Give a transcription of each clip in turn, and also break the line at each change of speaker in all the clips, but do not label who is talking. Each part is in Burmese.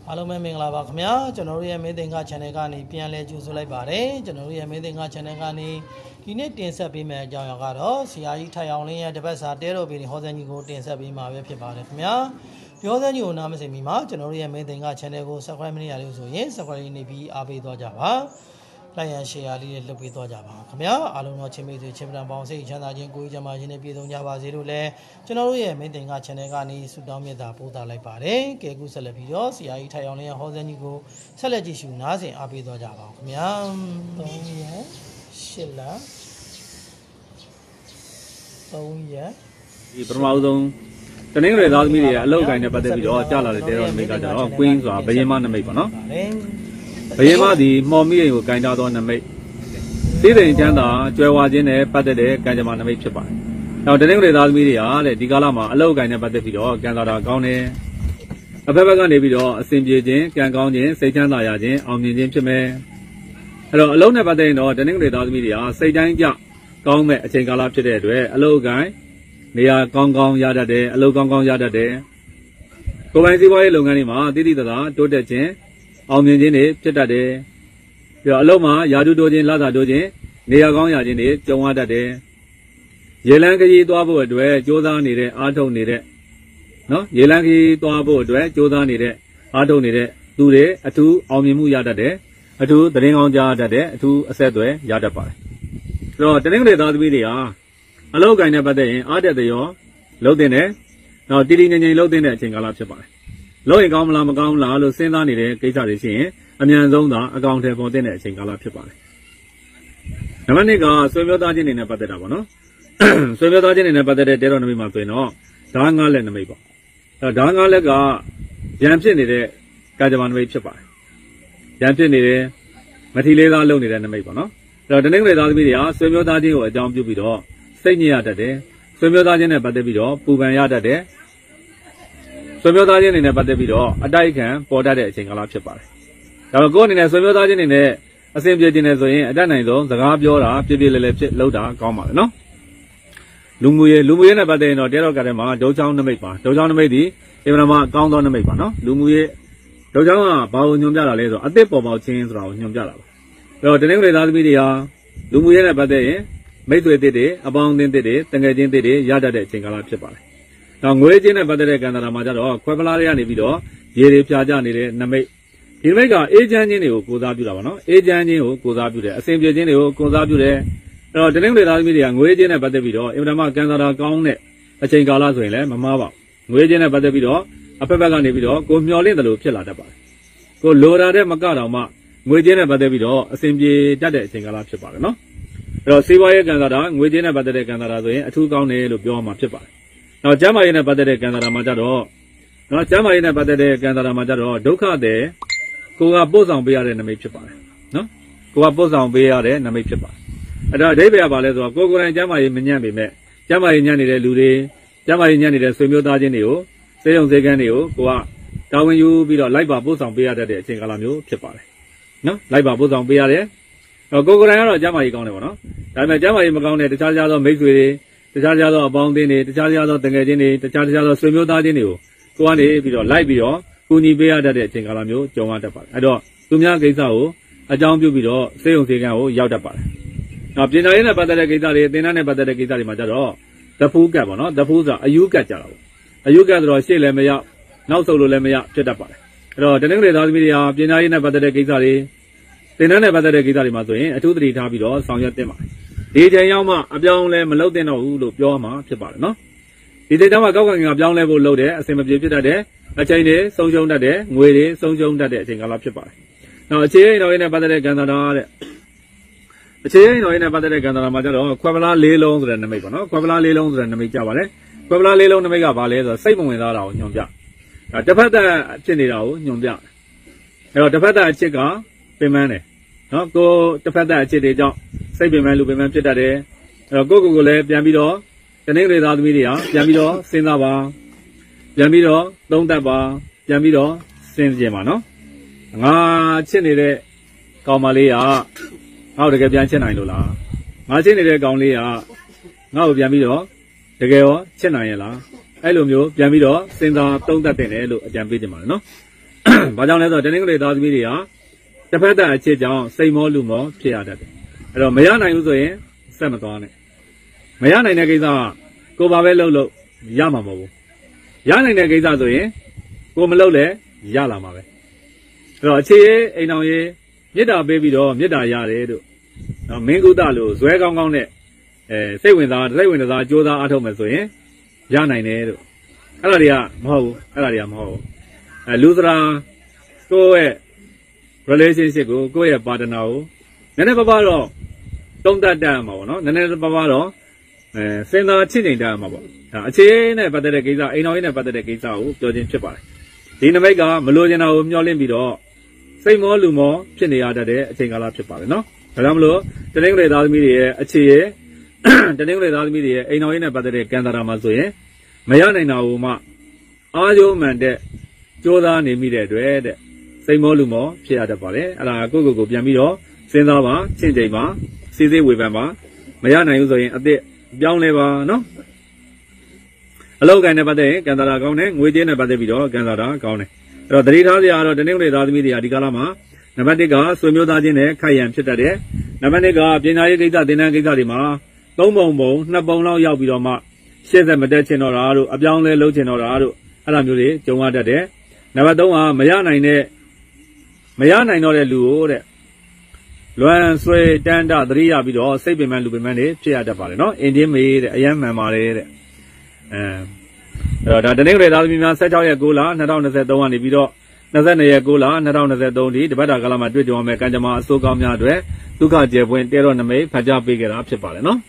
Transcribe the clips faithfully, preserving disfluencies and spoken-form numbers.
အားလုံးပဲမင်္ဂလာပါခင်ဗျာကျွန်တော်တို့ရဲ့မင်းသင်္ကာ channel ကနေပြန်လည်ကြိုဆိုလိုက်ပါတယ်ကျွန်တော်တို့ရဲ့မင်းသင်္ကာ channel ကနေဒီနေ့တင်ဆက်ပေးမယ့်အကြောင်းအရာကတော့ဆရာကြီးထိုင်အောင်လင်းရဲ့တပတ်စာတဲတော်ပြည်ဟောစံကြီးကိုတင်ဆက်ပေးမှာပဲဖြစ်ပါတယ်ခင်ဗျာပြောစံကြီးကိုနားမစင်မီမှာကျွန်တော်တို့ရဲ့မင်းသင်္ကာ channel ကို subscribe မနေရလို့ဆိုရင် subscribe နေပြီးအားပေးသွားကြပါလိုက်ရန် share လေးတွေလုပ်ပေးသွားကြပါခင်ဗျာအားလုံးတော့ချင်းမေးဆွေချင်းပန်ပေါင်းစိတ်ချမ်းသာခြင်းကိုယ်ကြီးချမ်းသာခြင်းနဲ့ပြည့်စုံကြပါစေလို့လည်းကျွန်တော်တို့ရဲ့မင်းသင်္ကာ channel ကနေဆုတောင်းမေတ္တာပို့သလိုက်ပါတယ်ကဲခုဆက်လက်ပြီးတော့ဆရာကြီးထိုင်အောင်လင်းရဲ့ဟောစံကြီးကိုဆက်လက်ကြည့်ရှုနားဆင်အားပေးသွားကြပါခင်ဗျာသုံးရက်ရှစ်လသုံးရက်
ဒီပထမဆုံးတနင်္ဂနွေသားသမီးတွေအလောက်ကိုင်းနဲ့ပတ်သက်ပြီးတော့ကြားလာတဲ့တဲတော်နမိတ်ကကြတော့ကွင်းဆိုတာဘယင်းမနမိတ်ပေါ့နော်ဘယင်းမဒီမော်မိရင်ကိုကင်တာသောနမိတ်သိတဲ့ချမ်းသာကျွဲဝါခြင်းနဲ့ပတ်သက်တဲ့ကံကြမ္မာနမိတ်ဖြစ်ပါတယ်။နောက်တနင်္ဂနွေသားသမီးတွေဟာတဲ့ဒီကာလမှာအလောက်ကိုင်းနဲ့ပတ်သက်ပြီးတော့ကံတာတာကောင်းတယ်။အဖက်ဖက်ကနေပြီးတော့အစဉ်ပြေခြင်းကံကောင်းခြင်းစိတ်ချမ်းသာရခြင်းအောင်မြင်ခြင်းဖြစ်မယ်။အဲ့တော့အလုံးနဲ့ပတ်သက်ရင်တော့တနင်္ဂနွေသားသမီးတွေဟာစိတ်တိုင်းကြကောင်းမဲ့အချိန်ကာလဖြစ်တဲ့အတွက်အလောက်ကိုင်းနေရာကောင်းကောင်းရတတ်တယ်အလုပ်ကောင်းကောင်းရတတ်တယ်ကိုယ်ပိုင်စီးပွားရေးလုပ်ငန်းတွေမှာတည်တည်တသာတိုးတက်ခြင်းအောင်မြင်ခြင်းတွေဖြစ်တတ်တယ်ပြီးတော့အလုပ်မှာယာတုတိုးခြင်းလစာတိုးခြင်းနေရာကောင်းရခြင်းတွေကြုံရတတ်တယ်ရေလန်းခရီးသွားဖို့အတွက်ကြိုးစားနေတဲ့အားထုတ်နေတဲ့နော်ရေလန်းခရီးသွားဖို့အတွက်ကြိုးစားနေတဲ့အားထုတ်နေတဲ့သူတွေအထူးအောင်မြင်မှုရတတ်တယ်အထူးသတင်းကောင်းကြားတတ်တယ်အထူးအဆက်အသွယ်ရတတ်ပါတယ်ဆိုတော့တနင်္ဂနွေသားသမီးတွေဟာအလောက်ကိုင်းနဲ့ပတ်သက်ရင်အားတက်တဲ့ရောလှုပ်တဲ့နဲ့တော့တီတီငိမ့်ငိမ့်လှုပ်တဲ့အချိန်ကာလဖြစ်ပါတယ်လှုပ်ရင်ကောင်းမလားမကောင်းလားလို့စဉ်းစားနေတဲ့ကိစ္စတွေရှိရင်အမြန်ဆုံးသာအကောင့်ထဲပေါ်တဲ့အချိန်ကာလဖြစ်ပါတယ်နံပါတ်နှစ်ကဆွေမျိုးသားချင်းတွေနဲ့ပတ်သက်တာပေါ့နော်ဆွေမျိုးသားချင်းတွေနဲ့ပတ်သက်တဲ့တဲတော်နမိတ်မှာဆိုရင်တော့ဓာငါးလက်နမိတ်ပေါ့အဲဓာငါးလက်ကရံဖြစ်နေတဲ့ကာကြမ္မာနမိတ်ဖြစ်ပါတယ်ရံဖြစ်နေတဲ့မထီလေးသားလုံနေတဲ့နမိတ်ပေါ့နော်အဲတော့တနင်္ဂနွေသားသမီးတွေဟာဆွေမျိုးသားချင်းကိုအကြောင်းပြုပြီးတော့စိတ်ညစ်ရတတ်တယ်ဆွေမျိုးသားချင်းနဲ့ပတ်သက်ပြီးတော့ပူပန်ရတတ်တယ်ဆွေမျိုးသားချင်းတွေနဲ့ပတ်သက်ပြီးတော့အတိုက်ခံပေါ်တတ်တဲ့အချိန်ကာလဖြစ်ပါတယ်ဒါပေမဲ့ကိုယ်အနေနဲ့ဆွေမျိုးသားချင်းတွေနဲ့အဆင်ပြေခြင်းနဲ့ဆိုရင်အတတ်နိုင်ဆုံးစကားပြောတာပြပြလဲလဲဖြစ်လောက်တာကောင်းပါလေနော်လူမှုရေးလူမှုရေးနဲ့ပတ်သက်ရင်တော့တဲတော်ကထဲမှာဒုံချောင်းနမိတ်ပါဒုံချောင်းနမိတ်ဒီအင်မတန်မှကောင်းသောနမိတ်ပါနော်လူမှုရေးဒုံချောင်းကဘာကိုညွှန်ပြတာလဲဆိုတော့အသစ်ပေါ်ပေါက်ခြင်းဆိုတာကိုညွှန်ပြတာပါအဲ့တော့တနင်္ဂနွေသားသမီးတွေဟာလူမှုရေးနဲ့ပတ်သက်ရင်မိတ်ဆွေတစ်တွေအပေါင်းအသင်းတစ်တွေတငယ်ချင်းတစ်တွေရတတ်တဲ့အချိန်ကာလဖြစ်ပါတယ်။နောက်ငွေချင်းနဲ့ပတ်သက်တဲ့ကံတာမှာကြတော့ခွဲပလားတွေကနေပြီးတော့ရေတွေဖြာကြနေတဲ့နမိတ်ဒီနမိတ်ကအေးချမ်းခြင်းတွေကိုကိုစားပြုတာပါနော်။အေးချမ်းခြင်းကိုကိုစားပြုတယ်အစဉ်ပြေခြင်းတွေကိုကိုစားပြုတယ်။အဲ့တော့တနင်္ဂနွေသားသမီးတွေကငွေချင်းနဲ့ပတ်သက်ပြီးတော့အင်မတန်မှကံတာကောင်းတဲ့အချိန်ကာလဆိုရင်လည်းမမှားပါဘူး။ငွေချင်းနဲ့ပတ်သက်ပြီးတော့အဖက်ဖက်ကနေပြီးတော့ကိုမျှော်လင့်တယ်လို့ဖြစ်လာတတ်ပါတယ်။ကိုလိုတာတဲ့မကတော့မှငွေချင်းနဲ့ပတ်သက်ပြီးတော့အစဉ်ပြေတတ်တဲ့အချိန်ကာလဖြစ်ပါတယ်နော်။အဲ့တော့စီးပွားရေးကံတာငွေကြေးနဲ့ပတ်သက်တဲ့ကံတာဆိုရင်အထူးကောင်းတယ်လို့ပြောမှာဖြစ်ပါတယ်။နောက်ကျမ်းမာရေးနဲ့ပတ်သက်တဲ့ကံတာမှာကြတော့နော်ကျမ်းမာရေးနဲ့ပတ်သက်တဲ့ကံတာမှာကြတော့ဒုက္ခတဲ့ကိုကပို့ဆောင်ပေးရတဲ့နမိတ်ဖြစ်ပါတယ်။နော်ကိုကပို့ဆောင်ပေးရတဲ့နမိတ်ဖြစ်ပါတယ်။အဲ့တော့အဓိပ္ပာယ်ကဘာလဲဆိုတော့ကိုကိုယ်တိုင်ကျမ်းမာရေးမညံ့ပေမဲ့ကျမ်းမာရေးညံ့နေတဲ့လူတွေကျမ်းမာရေးညံ့နေတဲ့ဆွေမျိုးသားချင်းတွေကိုစေယုံစေကန်းတွေကိုကိုကတာဝန်ယူပြီးတော့လိုက်ပါပို့ဆောင်ပေးရတဲ့အချိန်ကာလမျိုးဖြစ်ပါတယ်။နော်လိုက်ပါပို့ဆောင်ပေးရတဲ့တော့ကိုကိုယ်တိုင်ကတော့ကျမ်းမာရေးကောင်းတယ်ပေါ့နော်ဒါပေမဲ့ကျမ်းမာရေးမကောင်းတဲ့တခြားတခြားသောမိတ်ဆွေတွေတခြားတခြားသောအပေါင်းအသင်းတွေတခြားတခြားသောတငယ်ချင်းတွေတခြားတခြားသောဆွေမျိုးသားချင်းတွေကိုကိုကနေပြီးတော့လိုက်ပြီးတော့ကူညီပေးရတတ်တဲ့အချိန်ကာလမျိုးကြုံရတတ်ပါတယ်အဲ့တော့သူများကိစ္စကိုအကြောင်းပြုပြီးတော့စေယုံစေကံကိုရောက်တတ်ပါတယ်နောက်ပညာရေးနဲ့ပတ်သက်တဲ့ကိစ္စတွေသင်တန်းနဲ့ပတ်သက်တဲ့ကိစ္စတွေမှာကြတော့သဖူးကတ်ပေါ့နော်သဖူးဆိုတာအယူကတ်ကြတာပေါ့အယူကတ်ဆိုတော့ရှေ့လည်းမရောက်နောက်ဆုတ်လို့လည်းမရဖြစ်တတ်ပါတယ်အဲ့တော့တနင်္ဂနွေသားသမီးတွေဟာပညာရေးနဲ့ပတ်သက်တဲ့ကိစ္စတွေသင်တန်းနဲ့ပတ်သက်တဲ့ကိစ္စတွေမှာဆိုရင်အထူးသတိထားပြီးတော့ဆောင်ရွက်သင့်ပါတယ်ဒီချိန်ရောက်မှအပြောင်းလဲမလုပ်သင့်တော့ဘူးလို့ပြောမှာဖြစ်ပါတယ်နော်ဒီချိန်တော့မှကောက်ကင်ကပြောင်းလဲဖို့လုပ်တယ်အစင်မပြေဖြစ်တတ်တယ်အချိန်တွေဆုံးရှုံးတတ်တယ်ငွေတွေဆုံးရှုံးတတ်တဲ့အချိန်ကာလဖြစ်ပါတယ်နောက်အခြေအိမ်တော်ရေးနဲ့ပတ်သက်တဲ့ကံတာတဲ့အခြေအိမ်တော်ရေးနဲ့ပတ်သက်တဲ့ကံတာမှာကျတော့ခွဲပလားလေးလုံးဆိုတဲ့နမိတ်ပေါ့နော်ခွဲပလားလေးလုံးဆိုတဲ့နမိတ်ကြပါတယ်ခွဲပလားလေးလုံးနမိတ်ကဘာလဲဆိုတော့စိတ်မဝင်စားတာကိုညွှန်ပြတစ်ဖက်သက်ဖြစ်နေတာကိုညွှန်ပြအဲ့တော့တစ်ဖက်သက်အချစ်ကပင်ပန်းတယ်နော်ကိုတစ်ဖက်သက်အချစ်တွေကြောင့်စိတ်ပင်ပန်းလူပင်ပန်းဖြစ်တတ်တယ်အဲ့တော့ကိုကိုကိုလည်းပြန်ပြီးတော့တနင်္ဂနွေသားသမီးတွေဟာပြန်ပြီးတော့စဉ်းစားပါပြန်ပြီးတော့သုံးသပ်ပါပြန်ပြီးတော့စဉ်းကြည့်ပါနော်ငါချစ်နေတဲ့ကောင်မလေးကငါ့ကိုတကယ်ပြန်ချစ်နိုင်လို့လားငါချစ်နေတဲ့ကောင်လေးကငါ့ကိုပြန်ပြီးတော့တကယ်ရောချစ်နိုင်ရဲ့လားအဲ့လိုမျိုးပြန်ပြီးတော့စဉ်းစားသုံးသပ်တင်တယ်လို့အကြံပေးချင်ပါတယ်နော်ဘာကြောင့်လဲဆိုတော့တနင်္ဂနွေသားသမီးတွေဟာတစ်ဖက်သက်အခြေကြောင့်စိတ်မောလူမောဖြစ်ရတတ်တယ်အဲ့တော့မရနိုင်ဘူးဆိုရင်ဆက်မသွားနဲ့မရနိုင်တဲ့ကိစ္စကကိုယ်ဘာပဲလုပ်လို့ရမှာမဟုတ်ဘူးရနိုင်တဲ့ကိစ္စဆိုရင်ကိုမလုပ်လဲရလာမှာပဲအဲ့တော့အခြေရေးအိမ်တော်ရေးမေတ္တာပေးပြီးတော့မေတ္တာရတယ်တို့နော်မင်းကုသလို့ဇွဲကောင်းကောင်းနဲ့အဲစိတ်ဝင်စားစိတ်ဝင်စားကြိုးစားအားထုတ်မယ်ဆိုရင်ရနိုင်တယ်တို့အဲ့ဒါတွေကမဟုတ်ဘူးအဲ့ဒါတွေကမဟုတ်ဘူးအဲလူစရာကိုယ့်ရဲ့ relationship ကိုကိုယ့်ရဲ့ partner ကိုနည်းနည်းပါးပါးတော့တုံးတတ်တတ်မှာပေါ့နော်နည်းနည်းပါးပါးတော့အဲစဉ်းစားချင့်ချိန်တတ်မှာပေါ့ဒါအခြေနဲ့ပတ်သက်တဲ့ကိစ္စအိမ်တော်ရေးနဲ့ပတ်သက်တဲ့ကိစ္စကိုပြောခြင်းဖြစ်ပါတယ်ဒီနမိတ်ကမလိုချင်တာကိုမျှော်လင့်ပြီးတော့စိတ်မောလူမောဖြစ်နေရတတ်တဲ့အချိန်ကာလဖြစ်ပါတယ်နော်ဒါကြောင့်မလို့တနင်္ဂနွေသားသမီးတွေရဲ့အခြေရဲ့တနင်္ဂနွေသားသမီးတွေရဲ့အိမ်တော်ရေးနဲ့ပတ်သက်တဲ့ကံတာမှာဆိုရင်မရနိုင်တာကိုမှအားကျိုးမှန်တဲ့ကြိုးစားနေမိတဲ့အတွက်တဲ့စိတ်မောလူမောဖြစ်ရတတ်ပါတယ်အဲ့ဒါကိုကိုကိုပြန်ပြီးတော့စဉ်းစားပါချင့်ချိန်ပါစီစစ်ဝေဖန်ပါမရနိုင်ဘူးဆိုရင်အသက်ပြောင်းလဲပါနော်အလောက်ကန်နဲ့ပတ်သက်ရင်ကံတာကောင်းတယ်ငွေကြေးနဲ့ပတ်သက်ပြီးတော့ကံတာကောင်းတယ်အဲ့တော့သတိထားစရာကတော့တနင်္ဂနွေသားသမီးတွေကဒီကာလမှာနံပါတ်တစ်ကဆွေမျိုးသားချင်းနဲ့ခိုက်ရန်ဖြစ်တတ်တယ်နံပါတ်နှစ်ကပညာရေးကိစ္စသင်တန်းကိစ္စတွေမှာသုံးပုံပုံနှစ်ပုံလောက်ရောက်ပြီးတော့မှရှေ့ဆက်မတက်ချင်တော့တာတို့အပြောင်းလဲလုပ်ချင်တော့တာတို့အဲ့လိုမျိုးတွေကြုံရတတ်တယ်နံပါတ်သုံးကမရနိုင်တဲ့မရနိုင်တော့တဲ့လူကိုတဲ့လွမ်းဆွဲတန်းတသတိရပြီးတော့စိတ်ပင်ပန်းလူပင်ပန်းတွေဖြစ်ရတတ်ပါတယ်နော်အင်းတင်းမေးတဲ့အယမ်းမှန်ပါတယ်တဲ့အဲအဲ့တော့ဒါတနင်္ဂနွေသားသမီးများ၁၆ရက်၉လ၂၀၂၃ကနေပြီးတော့၂၂ရက်၉လ၂၀၂၃ဒီတပတ်တာကာလမှာတွေ့ကြုံရမယ့်ကံကြမ္မာအစိုးကောင်းများအတွက်ဒုက္ခကျေပွင့်တဲတော်နမိတ်ဖတ်ကြားပေးခဲ့တာဖြစ်ပါတယ်နော်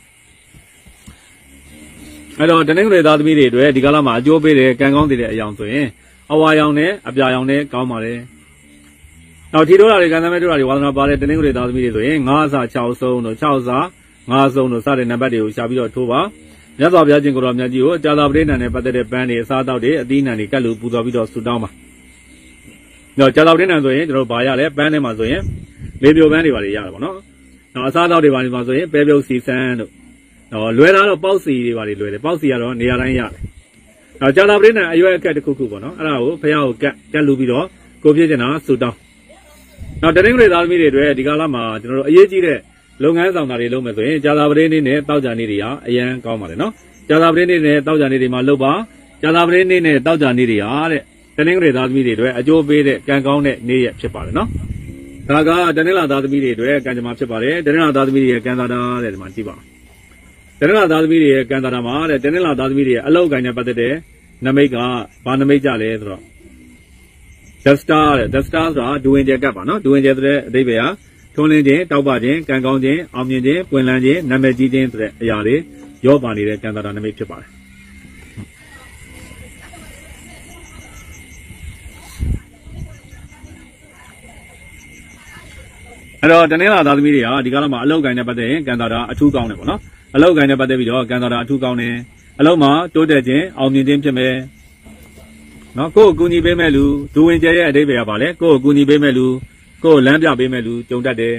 အဲ့တော့တနင်္ဂနွေသားသမီးတွေအတွက်ဒီကာလမှာအကျိုးပေးတဲ့ကံကောင်းတဲ့အယောင်ဆိုရင်အဝါရောင်နဲ့အပြာရောင်နဲ့ကောင်းပါတယ်နောက်ထီထိုးတာတွေကံသမဲထိုးတာတွေဝါသနာပါတဲ့တနင်္ဂနွေသားသမီးတွေဆိုရင်၅ဆ၆ဆုံးတို့၆ဆ၅ဆုံးတို့စတဲ့နံပါတ်တွေကိုရှာပြီးတော့ထိုးပါမြတ်စွာဘုရားရှင်ကိုတော်မြတ်ကြီးကိုကြာသာပရိသတ်နဲ့ပတ်သက်တဲ့ပန်းတွေအစားအသောက်တွေအသီးအနှံတွေကတ်လူပူဇော်ပြီးတော့ဆုတောင်းပါနောက်ကြာသာပရိသတ်ဆိုရင်ကျွန်တော်ဗာရလဲပန်းထဲမှာဆိုရင်လေပြိုပန်းတွေပါတွေရတယ်ပေါ့နော်နောက်အစားအသောက်တွေပါတွေမှာဆိုရင်ပဲပြုတ်စီဆန်းတို့နော်လွယ်တာတော့ပေါက်စီတွေပါတွေလွယ်တယ်ပေါက်စီကတော့နေရာတိုင်းရတယ်နောက်ကြာသာပရိသတ်အရွယ်အခက်တစ်ခုခုပေါ့နော်အဲ့ဒါကိုဘုရားကိုကတ်ကတ်လူပြီးတော့ကိုပြည့်ကျင်တာဆုတောင်းနောက်တနင်္ဂနွေသားသမီးတွေအတွက်ဒီကာလမှာကျွန်တော်တို့အရေးကြီးတဲ့လုပ်ငန်းဆောင်တာတွေလုပ်မယ်ဆိုရင်ကြာသာပတိနေ့နဲ့တောက်ကြနေ့တွေဟာအရန်ကောင်းပါတယ်နော်ကြာသာပတိနေ့နဲ့တောက်ကြနေ့တွေမှာလုပ်ပါကြာသာပတိနေ့နဲ့တောက်ကြနေ့တွေဟာတဲ့တနင်္ဂနွေသားသမီးတွေအတွက်အကျိုးပေးတဲ့ကံကောင်းတဲ့နေ့ရက်ဖြစ်ပါတယ်နော်ဒါကတနင်္လာသားသမီးတွေအတွက်ကံကြမ္မာဖြစ်ပါတယ်တနင်္လာသားသမီးတွေရဲ့ကံသာတာတဲ့ဒီမှာကြည့်ပါတနင်္လာသားသမီးတွေရဲ့ကံသာတာမှာတဲ့တနင်္လာသားသမီးတွေရဲ့အလောက်ကိုင်းနဲ့ပတ်သက်တဲ့နမိတ်ကဘာနမိတ်ကြလဲဆိုတော့ The Star တဲ့ The Star ဆိုတာဒူဝင်ကျက်ကပ်ပါနော်ဒူဝင်ကျက်တဲ့အဓိပ္ပာယ်ဟာထွန်းလင်းခြင်းတောက်ပခြင်းကံကောင်းခြင်းအောင်မြင်ခြင်းပွင့်လန်းခြင်းနာမည်ကြီးခြင်းဆိုတဲ့အရာတွေရောပါနေတဲ့ကံတာတာနမိတ်ဖြစ်ပါတယ်အဲ့တော့တနင်္လာသားသမီးတွေဟာဒီကာလမှာအလောက်ကိုင်းနဲ့ပတ်သက်ရင်ကံတာတာအထူးကောင်းတယ်ပေါ့နော်အလောက်ကိုင်းနဲ့ပတ်သက်ပြီးတော့ကံတာတာအထူးကောင်းတယ်အလောက်မှာတိုးတက်ခြင်းအောင်မြင်ခြင်းဖြစ်မယ်နော်ကိုယ့်ကိုကူညီပေးမဲ့လူဒူဝင်ကျဲရဲ့အဓိပ္ပာယ်ကပါလေကိုယ့်ကိုကူညီပေးမဲ့လူကိုယ်လမ်းပြပေးမဲ့လူကြုံတတ်တယ်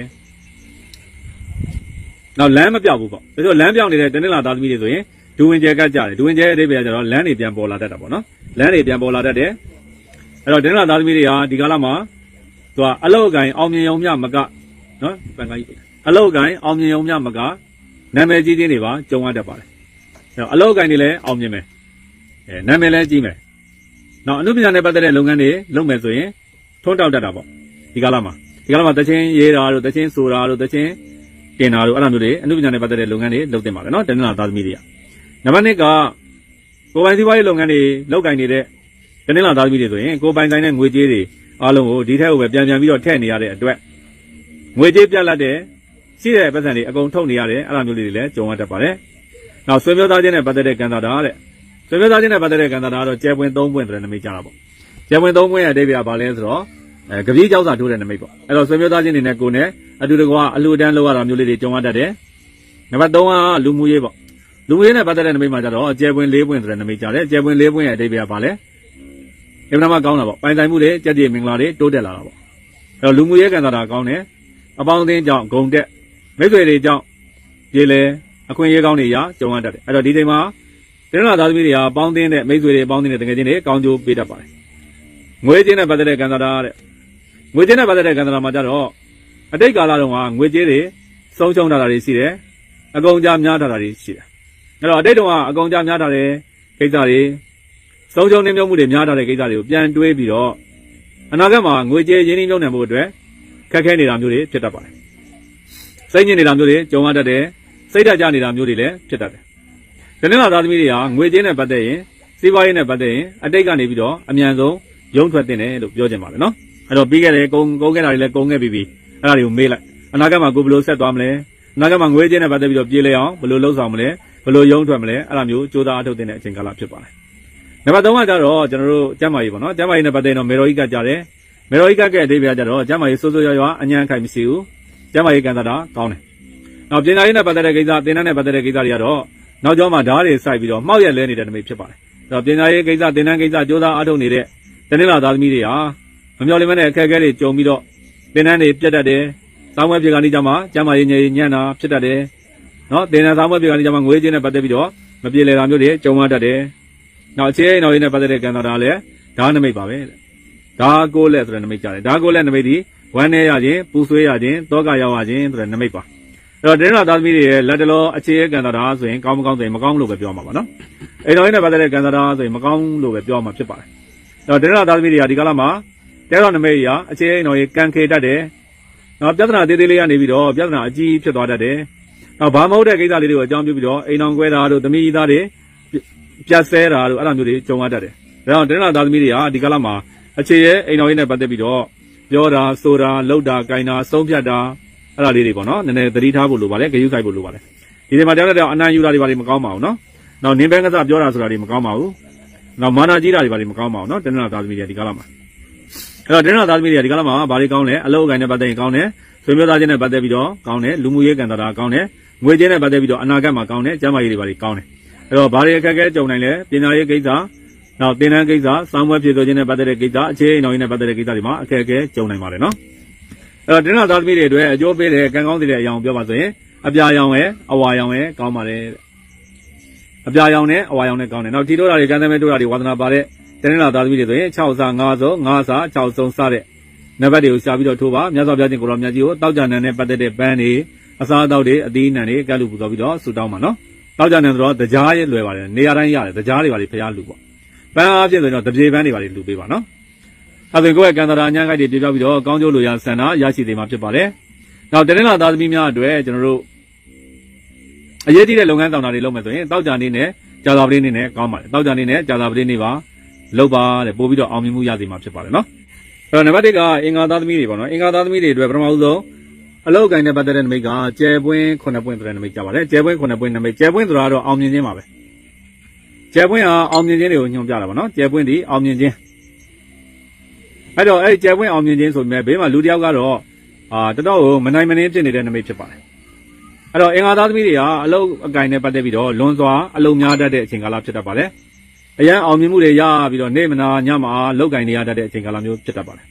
။နောက်လမ်းမပြောက်ဘူးပေါ့။ဒါဆိုလမ်းပြောက်နေတဲ့တနင်္လာသားသမီးတွေဆိုရင်ဒူဝင်ကျဲကကြတယ်။ဒူဝင်ကျဲအဓိပ္ပာယ်ကကျတော့လမ်းတွေပြန်ပေါ်လာတတ်တာပေါ့နော်။လမ်းတွေပြန်ပေါ်လာတတ်တယ်။အဲ့တော့တနင်္လာသားသမီးတွေဟာဒီကာလမှာသူကအလောက်ကိုင်းအောင်မြင်ုံမြမကနော်ပန်ကိုင်းအလောက်ကိုင်းအောင်မြင်ုံမြမကနာမည်ကြီးခြင်းတွေပါကြုံရတတ်ပါတယ်။အဲ့တော့အလောက်ကိုင်းတွေလည်းအောင်မြင်မယ်။အဲနာမည်လည်းကြီးမယ်။နောက်အနုပညာနဲ့ပတ်သက်တဲ့လုပ်ငန်းတွေလုပ်မယ်ဆိုရင်ထွန်းတောက်တတ်တာပေါ့ဒီကာလမှာဒီကာလမှာတချင်းရေးတာတို့တချင်းဆိုတာတို့တချင်းတင်တာတို့အဲ့လိုမျိုးတွေအနုပညာနဲ့ပတ်သက်တဲ့လုပ်ငန်းတွေလုပ်တင်ပါတယ်နော်တနင်္လာသားသမီးတွေကနံပါတ်နှစ်ကကိုယ်ပိုင်စီးပွားရေးလုပ်ငန်းတွေလုပ်ကိုင်နေတဲ့တနင်္လာသားသမီးတွေဆိုရင်ကိုယ်ပိုင်ဆိုင်တဲ့ငွေကြေးတွေအားလုံးကိုဒီထက်ကိုပဲပြန်ပြန်ပြီးတော့ထည့်နေရတဲ့အတွက်ငွေကြေးပြတ်လတ်တဲ့ရှိတဲ့ပတ်စံတွေအကုန်ထုတ်နေရတယ်အဲ့လိုမျိုးတွေလည်းကြုံရတတ်ပါတယ်နောက်ဆွေမျိုးသားချင်းနဲ့ပတ်သက်တဲ့ကံတာတာတဲ့ဆွေမျိုးသားချင်းနဲ့ပတ်သက်တဲ့ကံတာတာကတော့ကျဲပွင့်သုံးပွင့်ဆိုတဲ့နမိတ်ကြတာပေါ့ကျဲပွင့်သုံးပွင့်ရဲ့အဓိပ္ပာယ်ကဘာလဲဆိုတော့အဲကပီးကြောက်စာထိုးတဲ့နမိတ်ပေါ့အဲ့တော့ဆွေမျိုးသားချင်းတွေနဲ့ကိုယ်နဲ့အတူတကွအလှူဒန်းလုပ်ရတာမျိုးလေးတွေကြုံရတတ်တယ်နံပါတ်သုံးကလူမှုရေးပေါ့လူမှုရေးနဲ့ပတ်သက်တဲ့နမိတ်မှာကျတော့ကျဲပွင့်လေးပွင့်ဆိုတဲ့နမိတ်ကြတယ်ကျဲပွင့်လေးပွင့်ရဲ့အဓိပ္ပာယ်ကဘာလဲအင်မတန်မှကောင်းတာပေါ့ပိုင်ဆိုင်မှုတွေကြက်ကြည်မင်္ဂလာတွေတိုးတက်လာတာပေါ့အဲ့တော့လူမှုရေးကံတာတာကောင်းတယ်အပေါင်းအသင်းကြောင့်ဂုံတက်မိတ်ဆွေတွေကြောင့်ဒီလေအခွင့်အရေးကောင်းတွေရကြုံရတတ်တယ်အဲ့တော့ဒီချိန်မှာတနင်္လာသားသမီးတွေဟာပေါင်းသင်းတဲ့မိတ်ဆွေတွေပေါင်းသင်းတဲ့တကယ်ချင်းတွေကောင်းကျိုးပေးတတ်ပါတယ်ငွေချင်းနဲ့ပတ်သက်တဲ့ကံစားတာတဲ့ငွေချင်းနဲ့ပတ်သက်တဲ့ကံစားတာမှာကြတော့အတိတ်ကာလတုန်းကငွေကြေးတွေဆုံးရှုံးထားတာတွေရှိတယ်အကုန်ကြများထားတာတွေရှိတယ်အဲ့တော့အတိတ်တုန်းကအကုန်ကြများထားတဲ့ကိစ္စတွေဆုံးရှုံးနေမျိုးမှုတွေများထားတဲ့ကိစ္စတွေကိုပြန်တွေးပြီးတော့အနာဂတ်မှာငွေကြေးရင်းနှီးမြှုပ်နှံမှုအတွက်ခက်ခဲနေတာမျိုးတွေဖြစ်တတ်ပါတယ်စိတ်ညစ်နေတာမျိုးတွေကြုံရတတ်တယ်စိတ်ဓာတ်ကျနေတာမျိုးတွေလည်းဖြစ်တတ်တယ်ဒီနေ့လာသားသမီးတွေကငွေကြေးနဲ့ပတ်သက်ရင်စီးပွားရေးနဲ့ပတ်သက်ရင်အတိတ်ကနေပြီးတော့အမြန်ဆုံးရုံးထွက်တင်တယ်လို့ပြောချင်ပါတယ်နော်အဲ့တော့ပြီးခဲ့တဲ့ကုန်ကုန်ခဲ့တာတွေလည်းကုန်ခဲ့ပြီးပြီအဲ့ဒါတွေကိုမေးလိုက်အနာဂတ်မှာကိုဘယ်လိုဆက်သွားမလဲအနာဂတ်မှာငွေကြေးနဲ့ပတ်သက်ပြီးတော့ပြေးလဲအောင်ဘယ်လိုလှုပ်ဆောင်မလဲဘယ်လိုရုံးထွက်မလဲအဲ့ဒါမျိုးစူးစမ်းအထုတ်တင်တဲ့အချိန်ကာလဖြစ်ပါတယ်နံပါတ်သုံးကကြတော့ကျွန်တော်တို့ကျမ်းမာရေးပေါ့နော်ကျမ်းမာရေးနဲ့ပတ်သက်တော့မေရိုဤကကြတယ်မေရိုဤကကဲအသေးပြကြတော့ကျမ်းမာရေးစိုးစိုးရွားရွားအញ្ញံခိုင်မရှိဘူးကျမ်းမာရေးကံစားတာကောင်းတယ်နောက်ပညာရေးနဲ့ပတ်သက်တဲ့ကိစ္စသင်တန်းနဲ့ပတ်သက်တဲ့ကိစ္စတွေကတော့နောက်ကျောင်းမှာဓာတ်တွေစိုက်ပြီးတော့မှောက်ရက်လဲနေတဲ့နမိတ်ဖြစ်ပါတယ်အဲ့တော့ပညာရေးကိစ္စသင်တန်းကိစ္စစူးစမ်းအထုတ်နေတဲ့တနင်္လာသားသမီးတွေဟာမမျှော်လင့်မနဲ့အခက်အခဲတွေကြုံပြီးတော့သင်တန်းတွေပြတ်တတ်တယ်။ဆောင်းဝဲပြေကနေကြမှာကျမ်းမာရေးညညံ့တာဖြစ်တတ်တယ်။နော်သင်တန်းဆောင်းဝဲပြေကနေကြမှာငွေကြေးနဲ့ပတ်သက်ပြီးတော့မပြေလည်တာမျိုးတွေကြုံရတတ်တယ်။နောက်အခြေအိမ်တော်ရေးနဲ့ပတ်သက်တဲ့ကံတော်တာလည်းဓာတ်နမိတ်ပါပဲ။ဓာတ်ကိုလက်ဆိုတဲ့နမိတ်ကြတယ်။ဓာတ်ကိုလက်နမိတ်ဒီဝမ်းနေရခြင်းပူဆွေးရခြင်းတောကရောက်ရခြင်းဆိုတဲ့နမိတ်ပါ။အဲ့တော့တင်းလာသားသမီးတွေရဲ့လက်တလောအခြေကံတော်တာဆိုရင်ကောင်းမကောင်းဆိုရင်မကောင်းလို့ပဲပြောမှာပါနော်။အိမ်တော်ရေးနဲ့ပတ်သက်တဲ့ကံတော်တာဆိုရင်မကောင်းလို့ပဲပြောမှာဖြစ်ပါတယ်။အဲ့တော့တင်းလာသားသမီးတွေကဒီကာလမှာတဲတော်နမိတ်ရအခြေအိမ်တော်ရေးကံခေတတ်တယ်။နောက်ပြဿနာသေးသေးလေးကနေပြီးတော့ပြဿနာအကြီးဖြစ်သွားတတ်တယ်။နောက်ဘာမဟုတ်တဲ့ကိစ္စလေးတွေကိုအကြောင်းပြုပြီးတော့အိမ်အောင်ကွဲတာတို့သမီးသားတွေပြတ်ဆဲတာတို့အဲ့လိုမျိုးတွေကြုံရတတ်တယ်။ဒါကြောင့်တင်းလာသားသမီးတွေကဒီကာလမှာအခြေရဲ့အိမ်တော်ရေးနဲ့ပတ်သက်ပြီးတော့ပြောတာဆိုတာလှုပ်တာကြိုင်တာဆုံးဖြတ်တာအဲ့ဒါလေးတွေပေါ့နော်နည်းနည်းသတိထားဖို့လိုပါလေဂရုစိုက်ဖို့လိုပါလေဒီနေ့မှာတောင်းတဲ့အနံ့ယူတာတွေပါလိမမကောင်းပါဘူးနော်နောက်နင်းဘဲကစားပြောတာဆိုတာတွေမကောင်းပါဘူးနောက်မာနာကြီးတာတွေပါလိမမကောင်းပါဘူးနော်တင်းလာသားသမီးတွေဒီကာလမှာအဲ့တော့တင်းလာသားသမီးတွေဒီကာလမှာဘာတွေကောင်းလဲအလုပ်အကိုင်နဲ့ပတ်သက်ရင်ကောင်းတယ်ဆွေမျိုးသားချင်းနဲ့ပတ်သက်ပြီးတော့ကောင်းတယ်လူမှုရေးကံတာကောင်းတယ်ငွေကြေးနဲ့ပတ်သက်ပြီးတော့အနာဂတ်မှာကောင်းတယ်ကျန်းမာရေးတွေပါလိကောင်းတယ်အဲ့တော့ဘာတွေအခက်အခဲကြုံနိုင်လဲပညာရေးကိစ္စနောက်သင်တန်းကိစ္စစောင်းပွဲဖြည့်ဆိုခြင်းနဲ့ပတ်သက်တဲ့ကိစ္စအခြေအိမ်တော်ရေးနဲ့ပတ်သက်တဲ့ကိစ္စတွေမှာအခက်အခဲကြုံနိုင်ပါတယ်နော်အဲ့တော့တင်းလာသားသမီးတွေအတွက်အကျိုးပေးတဲ့ကံကောင်းတဲ့အရာကိုပြောပါဆိုရင်အပြာရောင်ရဲ့အဝါရောင်ရဲ့ကောင်းပါတယ်အပြာရောင်နဲ့အဝါရောင်နဲ့ကောင်းတယ်နောက်ဒီတို့တာတွေကံသမဲတို့တာတွေဝါသနာပါတဲ့တင်းလာသားသမီးတွေဆိုရင်၆စာ၅စုံ၅စာ၆စုံစတဲ့နံပါတ်တွေကိုရှာပြီးတော့ထိုးပါမြတ်စွာဘုရားရှင်ကိုရောမြတ်ကြီးကိုတောက်ကြနံနဲ့ပတ်သက်တဲ့ပန်းတွေအစားအသောက်တွေအသီးနှံတွေကတ်လူပူတော်ပြီးတော့ဆူတောင်းပါနော်တောက်ကြနံဆိုတော့တရားရဲ့လွယ်ပါတယ်နေရာတိုင်းရတယ်တရားတွေပါလေဖရားလူပေါ့ပန်းအားဖြင့်ဆိုတော့တပြေပန်းတွေပါလေလူပေးပါနော်အဲဒါကိုယ့်ရဲ့ကံတာအညာခိုက်တွေပြပြပြီးတော့ကောင်းကျိုးလိုရာဆန္ဒရရှိသေးမှာဖြစ်ပါတယ်နောက်တင်းလာသားသမီးများအတွက်ကျွန်တော်တို့အရေးကြီးတဲ့လုပ်ငန်းဆောင်တာတွေလုပ်မယ်ဆိုရင်တောက်ကြနေနဲ့ကြာသာပတိနေနဲ့ကောင်းပါတယ်တောက်ကြနေနဲ့ကြာသာပတိနေပါလုပ်ပါတဲ့ပို့ပြီးတော့အောင်မြင်မှုရစေမှာဖြစ်ပါတယ်နော်အဲ့တော့နံပါတ်တစ်ကအင်္ဂါသားသမီးတွေပေါ့နော်အင်္ဂါသားသမီးတွေအတွက်ပထမဦးဆုံးအလောက်ကိုင်းနဲ့ပတ်သက်တဲ့နမိတ်ကကျဲပွင်းခုနှစ်ပွင်းဆိုတဲ့နမိတ်ကြပါတယ်ကျဲပွင်းခုနှစ်ပွင်းနမိတ်ကျဲပွင်းဆိုတာတော့အောင်မြင်ခြင်းပါပဲကျဲပွင်းဟာအောင်မြင်ခြင်းတွေကိုညွှန်ပြတာပါနော်ကျဲပွင်းဒီအောင်မြင်ခြင်းအဲ့တော့အဲ့ကျဲပွင်းအောင်မြင်ခြင်းဆိုပေမဲ့ဘေးမှာလူတစ်ယောက်ကတော့အာတတော်ကိုမနိုင်မနှင်းဖြစ်နေတဲ့နမိတ်ဖြစ်ပါတယ်အဲ့တော့အင်္ဂါသားသမီးတွေဟာအလောက်အကိုင်းနဲ့ပတ်သက်ပြီးတော့လွန်စွာအလုံများတတ်တဲ့အချိန်ကာလဖြစ်တတ်ပါတယ်အရန်အောင်မြင်မှုတွေရပြီးတော့နေမနာညမှာလောက်ကင်နေရတတ်တဲ့အချိန်ကာလမျိုးဖြစ်တတ်ပါတယ်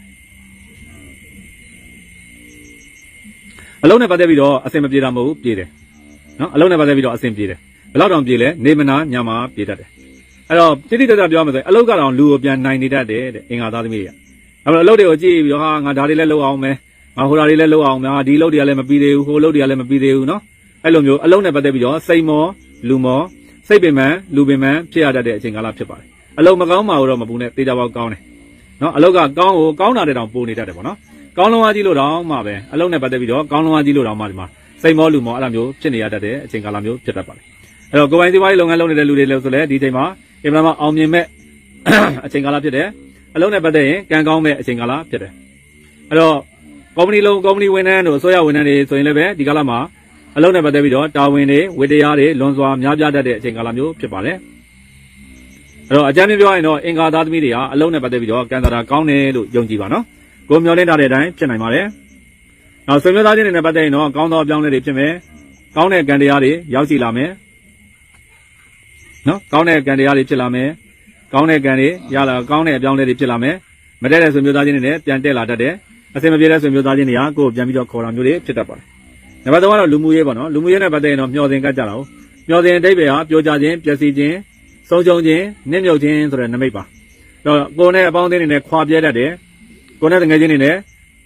အလုံးနဲ့ပတ်သက်ပြီးတော့အဆင်မပြေတာမဟုတ်ဘူးပြေတယ်နော်အလုံးနဲ့ပတ်သက်ပြီးတော့အဆင်ပြေတယ်ဘယ်တော့တောင်ပြေလဲနေမနာညမှာပြေတတ်တယ်အဲ့တော့တိတိကျကျပြောမှဆိုရင်အလုံးကတော့လူကိုပြန်နိုင်နေတတ်တယ်တဲ့အင်္ဂါသားသမီးတွေကအဲ့တော့အလုံးတွေကိုကြည့်ပြီးတော့ဟာငါဒါတွေလည်းလုပ်အောင်မယ်ငါဟိုဒါတွေလည်းလုပ်အောင်မယ်ဟာဒီလုပ်တွေကလည်းမပြီးသေးဘူးဟိုလုပ်တွေကလည်းမပြီးသေးဘူးနော်အဲ့လိုမျိုးအလုံးနဲ့ပတ်သက်ပြီးတော့စိတ်မောလူမောစိတ်ပင်ပန်းလူပင်ပန်းဖြစ်ရတတ်တဲ့အချိန်ကာလဖြစ်ပါတယ်အလုံးမကောင်းပါဘူးတော့မပူနဲ့တေးကြပေါက်ကောင်းတယ်နော်အလုံးကကောင်းကိုကောင်းတာတဲ့တောင်ပိုနေတတ်တယ်ပေါ့နော်ကောင်းလုံးအားကြီးလို့တော့မှပဲအလုံးနဲ့ပတ်သက်ပြီးတော့ကောင်းလုံးအားကြီးလို့တော့မှဒီမှာစိတ်မောလူမောအဲ့လိုမျိုးဖြစ်နေရတတ်တဲ့အချိန်ကာလမျိုးဖြစ်တတ်ပါတယ်အဲ့တော့ကိုယ်ပိုင်စီးပွားရေးလုပ်ငန်းလုပ်နေတဲ့လူတွေလည်းဆိုလဲဒီအချိန်မှာအင်မတန်မှအောင်မြင်မဲ့အချိန်ကာလဖြစ်တယ်အလုံးနဲ့ပတ်သက်ရင်ကံကောင်းမဲ့အချိန်ကာလဖြစ်တယ်အဲ့တော့ကုမ္ပဏီလုံးကုမ္ပဏီဝန်ထမ်းတို့အစိုးရဝန်ထမ်းတွေဆိုရင်လည်းပဲဒီကာလမှာအလုံးနဲ့ပတ်သက်ပြီးတော့တာဝန်တွေဝေတရားတွေလွန်စွာများပြားတတ်တဲ့အချိန်ကာလမျိုးဖြစ်ပါတယ်အဲ့တော့အကြမ်းပြောရရင်တော့အင်္ဂါသားသမီးတွေဟာအလုံးနဲ့ပတ်သက်ပြီးတော့ကံတာကောင်းတယ်လို့ယုံကြည်ပါနော်ကိုမျောလင်းထားတဲ့အတိုင်းဖြစ်နိုင်ပါတယ်နောက်ဆွေမျိုးသားချင်းတွေနဲ့ပတ်သက်ရင်တော့ကောင်းသောအပြောင်းလဲတွေဖြစ်မယ်ကောင်းတဲ့ကံတရားတွေရောက်ရှိလာမယ်နော်ကောင်းတဲ့ကံတရားတွေဖြစ်လာမယ်ကောင်းတဲ့ကံတွေရလာကောင်းတဲ့အပြောင်းလဲတွေဖြစ်လာမယ်မတည့်တဲ့ဆွေမျိုးသားချင်းတွေနဲ့ပြန်တက်လာတတ်တယ်အစင်မပြေတဲ့ဆွေမျိုးသားချင်းတွေကကိုယ်ပြန်ပြီးတော့ခေါ်တာမျိုးတွေဖြစ်တတ်ပါတယ်နံပါတ်သုံးကတော့လူမှုရေးပေါ့နော်လူမှုရေးနဲ့ပတ်သက်ရင်တော့မျှော်စင်ကတ်ကြတာဟုတ်မျှော်စင်အတိတ်ပဲဟာပြောကြခြင်းပျက်စီးခြင်းဆုံးရှုံးခြင်းနစ်မြုပ်ခြင်းဆိုတဲ့နမိတ်ပါတော့ကိုနဲ့အပေါင်းအသင်းတွေနဲ့ခွာပြဲတတ်တယ်ကိုနဲ့ငယ်ချင်းတွေနဲ့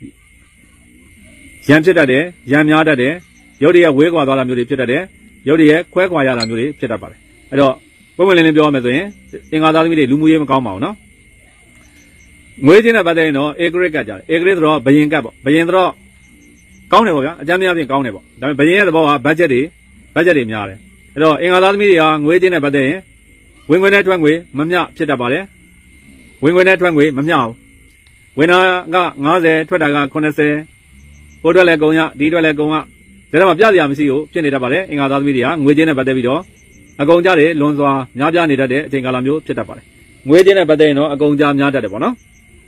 ရံဖြစ်တတ်တယ်ရံများတတ်တယ်ရုပ်တရက်ဝဲကွာသွားတာမျိုးတွေဖြစ်တတ်တယ်ရုပ်တရက်ခွဲကွာရတာမျိုးတွေဖြစ်တတ်ပါတယ်အဲ့တော့ပုံမှန်လေးလေးပြောရမယ်ဆိုရင်အင်္ဂါသားသမီးတွေလူမှုရေးမကောင်းပါဘူးနော်ငွေချင်းနဲ့ပတ်သက်ရင်တော့ A grade ကကြတယ် A grade ဆိုတော့ဘယင်ကတ်ပေါ့ဘယင်ဆိုတော့ကောင်းတယ်ပေါ့ဗျာအကြမ်းများပြင်ကောင်းတယ်ပေါ့ဒါပေမဲ့ဘယင်ရဲ့သဘောက budget တွေ budget တွေများတယ်အဲ့တော့အင်္ဂါသားသမီးတွေကငွေချင်းနဲ့ပတ်သက်ရင်ဝင်ငွေနဲ့ထွက်ငွေမမျှဖြစ်တတ်ပါတယ်ဝင်ငွေနဲ့ထွက်ငွေမမျှဘူးဝင်တာက၅၀ထွက်တာက၈၀ဟိုအတွက်လည်းကုန်ရဒီအတွက်လည်းကုန်ရဒါတော့မှပြစရာမရှိဘူးဖြစ်နေတတ်ပါတယ်အင်္ဂါသားသမီးတွေကငွေချင်းနဲ့ပတ်သက်ပြီးတော့အကုန်ကြတယ်လွန်စွာများပြားနေတတ်တဲ့အချိန်ကာလမျိုးဖြစ်တတ်ပါတယ်ငွေချင်းနဲ့ပတ်သက်ရင်တော့အကုန်ကြများတတ်တယ်ပေါ့နော်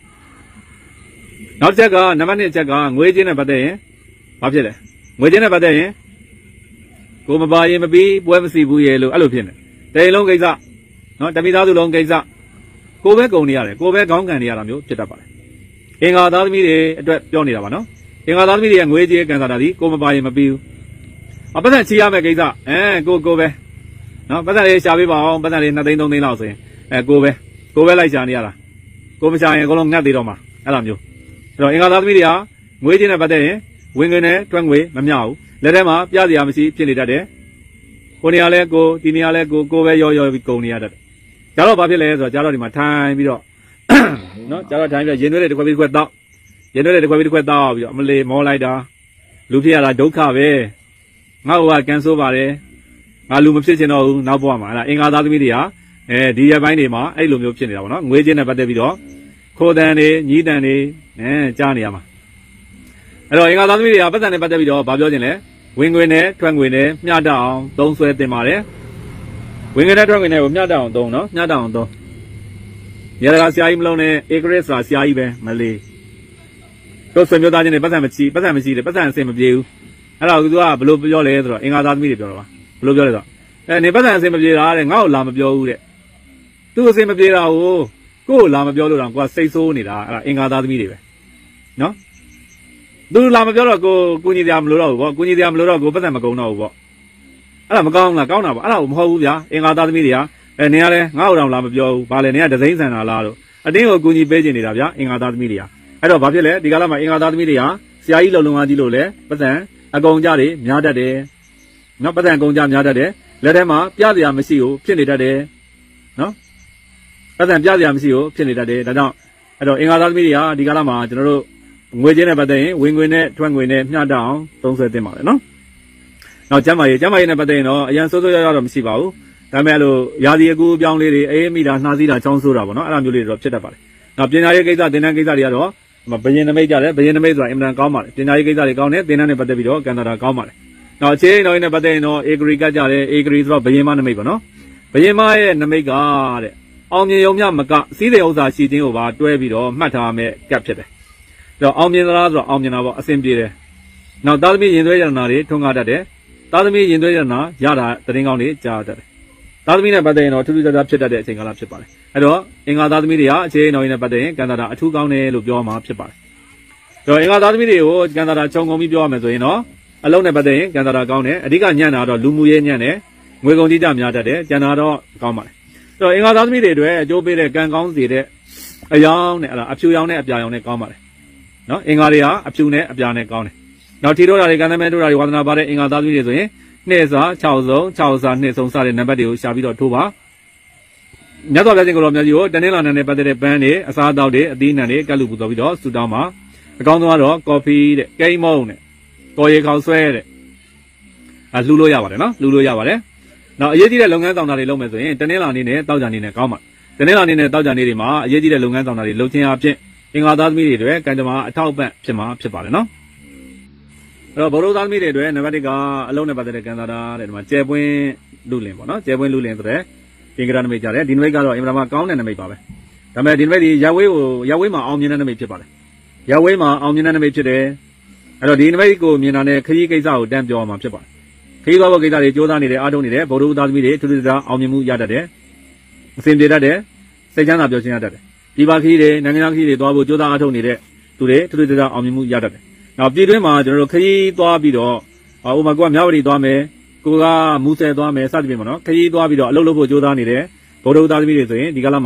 နောက်တစ်ချက်ကနံပါတ်၂ချက်ကငွေချင်းနဲ့ပတ်သက်ရင်ဘာဖြစ်လဲငွေချင်းနဲ့ပတ်သက်ရင်ကိုမပါရင်မပြီးပွဲမစီဘူးရေလို့အဲ့လိုဖြစ်နေတရင်လုံးကိစ္စနော်တမိသားစုလုံးကိစ္စကိုပဲကုန်နေရတယ်ကိုပဲခေါင်းကန်နေရတာမျိုးဖြစ်တတ်ပါတယ်အင်္ဂါသားသမီးတွေအတွက်ပြောနေတာပါနော်အင်္ဂါသားသမီးတွေရဲ့ငွေကြေးကန်စားတာဒီကိုမပါရင်မပြီးဘူးအပတ်သက်ချီရမယ့်ကိစ္စအဲကိုကိုပဲနော်ပတ်သက်လေးရှာပေးပါအောင်ပတ်သက်လေးနှစ်သိန်းသုံးသိန်းလောက်ဆိုရင်အဲကိုပဲကိုပဲလိုက်ရှာနေရတာကိုမရှာရင်အကုန်လုံးငတ်သေးတော့မှာအဲ့လိုမျိုးအဲ့တော့အင်္ဂါသားသမီးတွေကငွေကြေးနဲ့ပတ်သက်ရင်ဝင်ငွေနဲ့ထွက်ငွေမမျှဘူးလက်ထဲမှာပြစရာမရှိဖြစ်နေတတ်တယ်ကိုနေရာလဲကိုဒီနေရာလဲကိုကိုပဲရောရောပြီးကုန်နေရတတ်တယ်ကျတော့ဘာဖြစ်လဲဆိုတော့ကျတော့ဒီမှာထိုင်ပြီးတော့နော်ကျတော့ထိုင်ပြီးရင်သွေးတွေတစ်ခွက်ပြီးတစ်ခွက်တောက်ရင်သွေးတွေတစ်ခွက်ပြီးတစ်ခွက်တောက်ပြီးတော့အမလေးမောလိုက်တာလူဖြစ်ရတာဒုက္ခပဲငါ့ဟိုကကန်ဆိုးပါတယ်ငါလူမဖြစ်ချင်တော့ဘူးနောက်ဘဝမှာအဲ့ဒါအင်္ဂါသားသမီးတွေကအဲဒီရက်ပိုင်းတွေမှာအဲ့လိုမျိုးဖြစ်နေတာပေါ့နော်ငွေချင်းနဲ့ပတ်သက်ပြီးတော့ခိုးတန်တွေညီးတန်တွေအဲကြားနေရမှာအဲ့တော့အင်္ဂါသားသမီးတွေကပတ်သက်နဲ့ပတ်သက်ပြီးတော့ဗာပြောခြင်းလဲဝင်ငွေနဲ့ထွက်ငွေနဲ့မျှတအောင်သုံးဆွဲတင်ပါတယ်ဝင်ငွေနဲ့ထွက်ငွေနဲ့ကိုမျှတအောင်သုံးနော်မျှတအောင်သုံးရတကဆရာကြီးမလုံးနဲ့ A grade ဆိုတာဆရာကြီးပဲမလေးတို့ဆွေမျိုးသားချင်းတွေပတ်သက်မချီပတ်သက်မရှိတယ်ပတ်သက်အဆင်မပြေဘူးအဲ့တော့သူကဘယ်လိုပြောလဲဆိုတော့အင်္ဂါသားသမီးတွေပြောတော့ပါဘယ်လိုပြောလဲဆိုတော့အဲနေပတ်သက်အဆင်မပြေတာတဲ့ငါ့ကိုလာမပြောဘူးတဲ့သူ့အဆင်မပြေတာကိုကို့ကိုလာမပြောလို့တော့ကိုကစိတ်ဆိုးနေတာအဲ့ဒါအင်္ဂါသားသမီးတွေပဲနော်သူလာမပြောတော့ကိုကိုကြီးတရားမလို့တော့ဘူးပေါ့ကိုကြီးတရားမလို့တော့ကိုပတ်သက်မကုန်တော့ဘူးပေါ့အဲ့ဒါမကောင်းလားကောင်းတာပေါ့အဲ့ဒါကိုမဟုတ်ဘူးဗျာအင်္ဂါသားသမီးတွေကအဲနေရလဲငါ့ကိုတော့လာမပြောဘူးဘာလဲနေကဒဇိမ့်ဆန်တာလားလို့အတင်းကိုကိုကြီးပေးချင်နေတာဗျာအင်္ဂါသားသမီးတွေကအဲ့တော့ဘာဖြစ်လဲဒီကာလမှာအင်္ဂါသားသမီးတွေကဆရာကြီးလုံလုံအားကြီးလို့လဲပတ်သက်အကုန်ကြတွေများတတ်တယ်နော်ပတ်သက်အကုန်ကြများတတ်တယ်လက်ထဲမှာပြစရာမရှိဘူးဖြစ်နေတတ်တယ်နော်ပတ်သက်ပြစရာမရှိဘူးဖြစ်နေတတ်တယ်ဒါကြောင့်အဲ့တော့အင်္ဂါသားသမီးတွေကဒီကာလမှာကျွန်တော်တို့ငွေချင်းနဲ့ပတ်သက်ရင်ဝင်ငွေနဲ့ထွက်ငွေနဲ့မျှတအောင်သုံးဆွဲသင့်ပါတယ်နော်နောက်ကျမ်းမာရေးကျမ်းမာရေးနဲ့ပတ်သက်ရင်တော့အရင်စိုးစိုးရွားရွားတော့မရှိပါဘူးဒါပေမဲ့လို့ရာသီအကူအပြောင်းလေးတွေအေးမိတာနှားစီးတာချောင်းဆိုးတာပေါ့နော်အဲ့လိုမျိုးလေးတွေတော့ဖြစ်တတ်ပါတယ်နောက်ပညာရေးကိစ္စသင်တန်းကိစ္စတွေကတော့ဘယင်နမိတ်ကြတယ်ဘယင်နမိတ်ဆိုတာအင်မတန်ကောင်းပါတယ်ပညာရေးကိစ္စတွေကောင်းတယ်သင်တန်းနဲ့ပတ်သက်ပြီးတော့ကန်တာကောင်းပါတယ်နောက်အခြေအနေတော်နဲ့ပတ်သက်ရင်တော့ A grade ကကြတယ် A grade ဆိုတော့ဘယင်မနမိတ်ပေါ့နော်ဘယင်မရဲ့နမိတ်ကတဲ့အောင်မြင်ရုံမျှမကစီးတဲ့ဥစ္စာရှိခြင်းကိုပါတွဲပြီးတော့မှတ်ထားမယ်ကပ်ဖြစ်တယ်အဲ့တော့အောင်မြင်သလားဆိုတော့အောင်မြင်တာပေါ့အဆင်ပြေတယ်နောက်သားသမီးရင်သွေးရတနာတွေထွန်းကားတတ်တယ်သားသမီးရင်သွေးရတနာရတာသတင်းကောင်းတွေကြားတတ်တယ်သားသမီးနဲ့ပတ်သက်ရင်တော့ထူးထူးခြားခြားဖြစ်တတ်တဲ့အချိန်ကာလဖြစ်ပါတယ်အဲ့တော့အင်္ဂါသားသမီးတွေကအခြေအနေတော်နဲ့ပတ်သက်ရင်ကန်တာအထူးကောင်းတယ်လို့ပြောမှာဖြစ်ပါတယ်အဲ့တော့အင်္ဂါသားသမီးတွေကိုကန်တာခြုံငုံပြီးပြောရမယ်ဆိုရင်တော့အလုံးနဲ့ပတ်သက်ရင်ကန်တာကောင်းတယ်အဓိကညံ့တာတော့လူမှုရေးညံ့တယ်ငွေကုန်ကြီးကြများတတ်တယ်ကျန်တာတော့ကောင်းပါတယ်အဲ့တော့အင်္ဂါသားသမီးတွေအတွက်အကျိုးပေးတဲ့ကံကောင်းစေတဲ့အယောင်နဲ့အဲ့ဒါအဖြူရောင်နဲ့အပြာရောင်နဲ့ကောင်းပါတယ်နော်အင်္ဂါတွေကအဖြူနဲ့အပြာနဲ့ကောင်းတယ်နောက်ထီတို့တာတွေကံသမဲတို့တာတွေဝါသနာပါတဲ့အင်္ဂါသားသမီးတွေဆိုရင်နှစ်စာ၆စုံ၆စာနှစ်စုံစတဲ့နံပါတ်တွေကိုရှာပြီးတော့ထိုးပါမြတ်စွာဘုရားရှင်ကိုတော်မြတ်ကြီးကိုတနင်္လာနေ့နဲ့ပတ်သက်တဲ့ပန်းတွေအစားအသောက်တွေအသီးနှံတွေကတ်လူပူတော်ပြီးတော့ဆူတောင်းပါအကောင်းဆုံးကတော့ကော်ဖီတဲ့ကိန်းမုံတဲ့ကော်ရီခေါက်ဆွဲတဲ့အဲလှူလို့ရပါတယ်နော်လှူလို့ရပါတယ်နောက်အရေးကြီးတဲ့လုပ်ငန်းဆောင်တာတွေလုပ်မယ်ဆိုရင်တနင်္လာနေ့နဲ့တောက်ကြနေ့နဲ့ကောင်းပါတနင်္လာနေ့နဲ့တောက်ကြနေ့တွေမှာအရေးကြီးတဲ့လုပ်ငန်းဆောင်တာတွေလုပ်ခြင်းအပြင်အင်္ဂါသားသမီးတွေအတွက်ကံကြမ္မာအထောက်အပံ့ဖြစ်မှာဖြစ်ပါတယ်နော်အဲ့တော့ဗုဒ္ဓသားသမီးတွေအတွက်နံပါတ်၁ကအလုံးနဲ့ပတ်သက်တဲ့ကံစားတာတဲ့ဒီမှာကျဲပွင့်လူလင်ပေါ့နော်ကျဲပွင့်လူလင်ဆိုတဲ့သင်္ကရနမိတ်ကြတယ်ဒီနမိတ်ကတော့အင်မတန်မှကောင်းတဲ့နမိတ်ပါပဲဒါပေမဲ့ဒီနမိတ်ဒီရဝေးကိုရဝေးမှာအောင်မြင်တဲ့နမိတ်ဖြစ်ပါတယ်ရဝေးမှာအောင်မြင်တဲ့နမိတ်ဖြစ်တယ်အဲ့တော့ဒီနမိတ်ကိုမြင်တာနဲ့ခရီးကိစ္စကိုတန်းပြောရမှာဖြစ်ပါတယ်ခရီးသွားဖို့ကိစ္စတွေစ조사နေတယ်အားထုတ်နေတယ်ဗုဒ္ဓသားသမီးတွေထူးထူးခြားအောင်မြင်မှုရတတ်တယ်အစဉ်ပြေတတ်တယ်စိတ်ချမ်းသာပျော်ရွှင်ရတတ်တယ်ဒီပါခရီးတွေနိုင်ငံခြားခရီးတွေသွားဖို့စ조사အားထုတ်နေတဲ့သူတွေထူးထူးခြားအောင်မြင်မှုရတတ်တယ်နောက်ပြည်တွင်းမှာကျွန်တော်တို့ခရီးသွားပြီးတော့ဟိုမှာကိုကမြဝတီသွားမယ်ကိုကမူဆယ်သွားမယ်စသဖြင့်ပေါ့နော်ခရီးသွားပြီးတော့အလုပ်လုပ်ဖို့ကြိုးစားနေတဲ့ဗုဒ္ဓသားသမီးတွေဆိုရင်ဒီကလာမှာ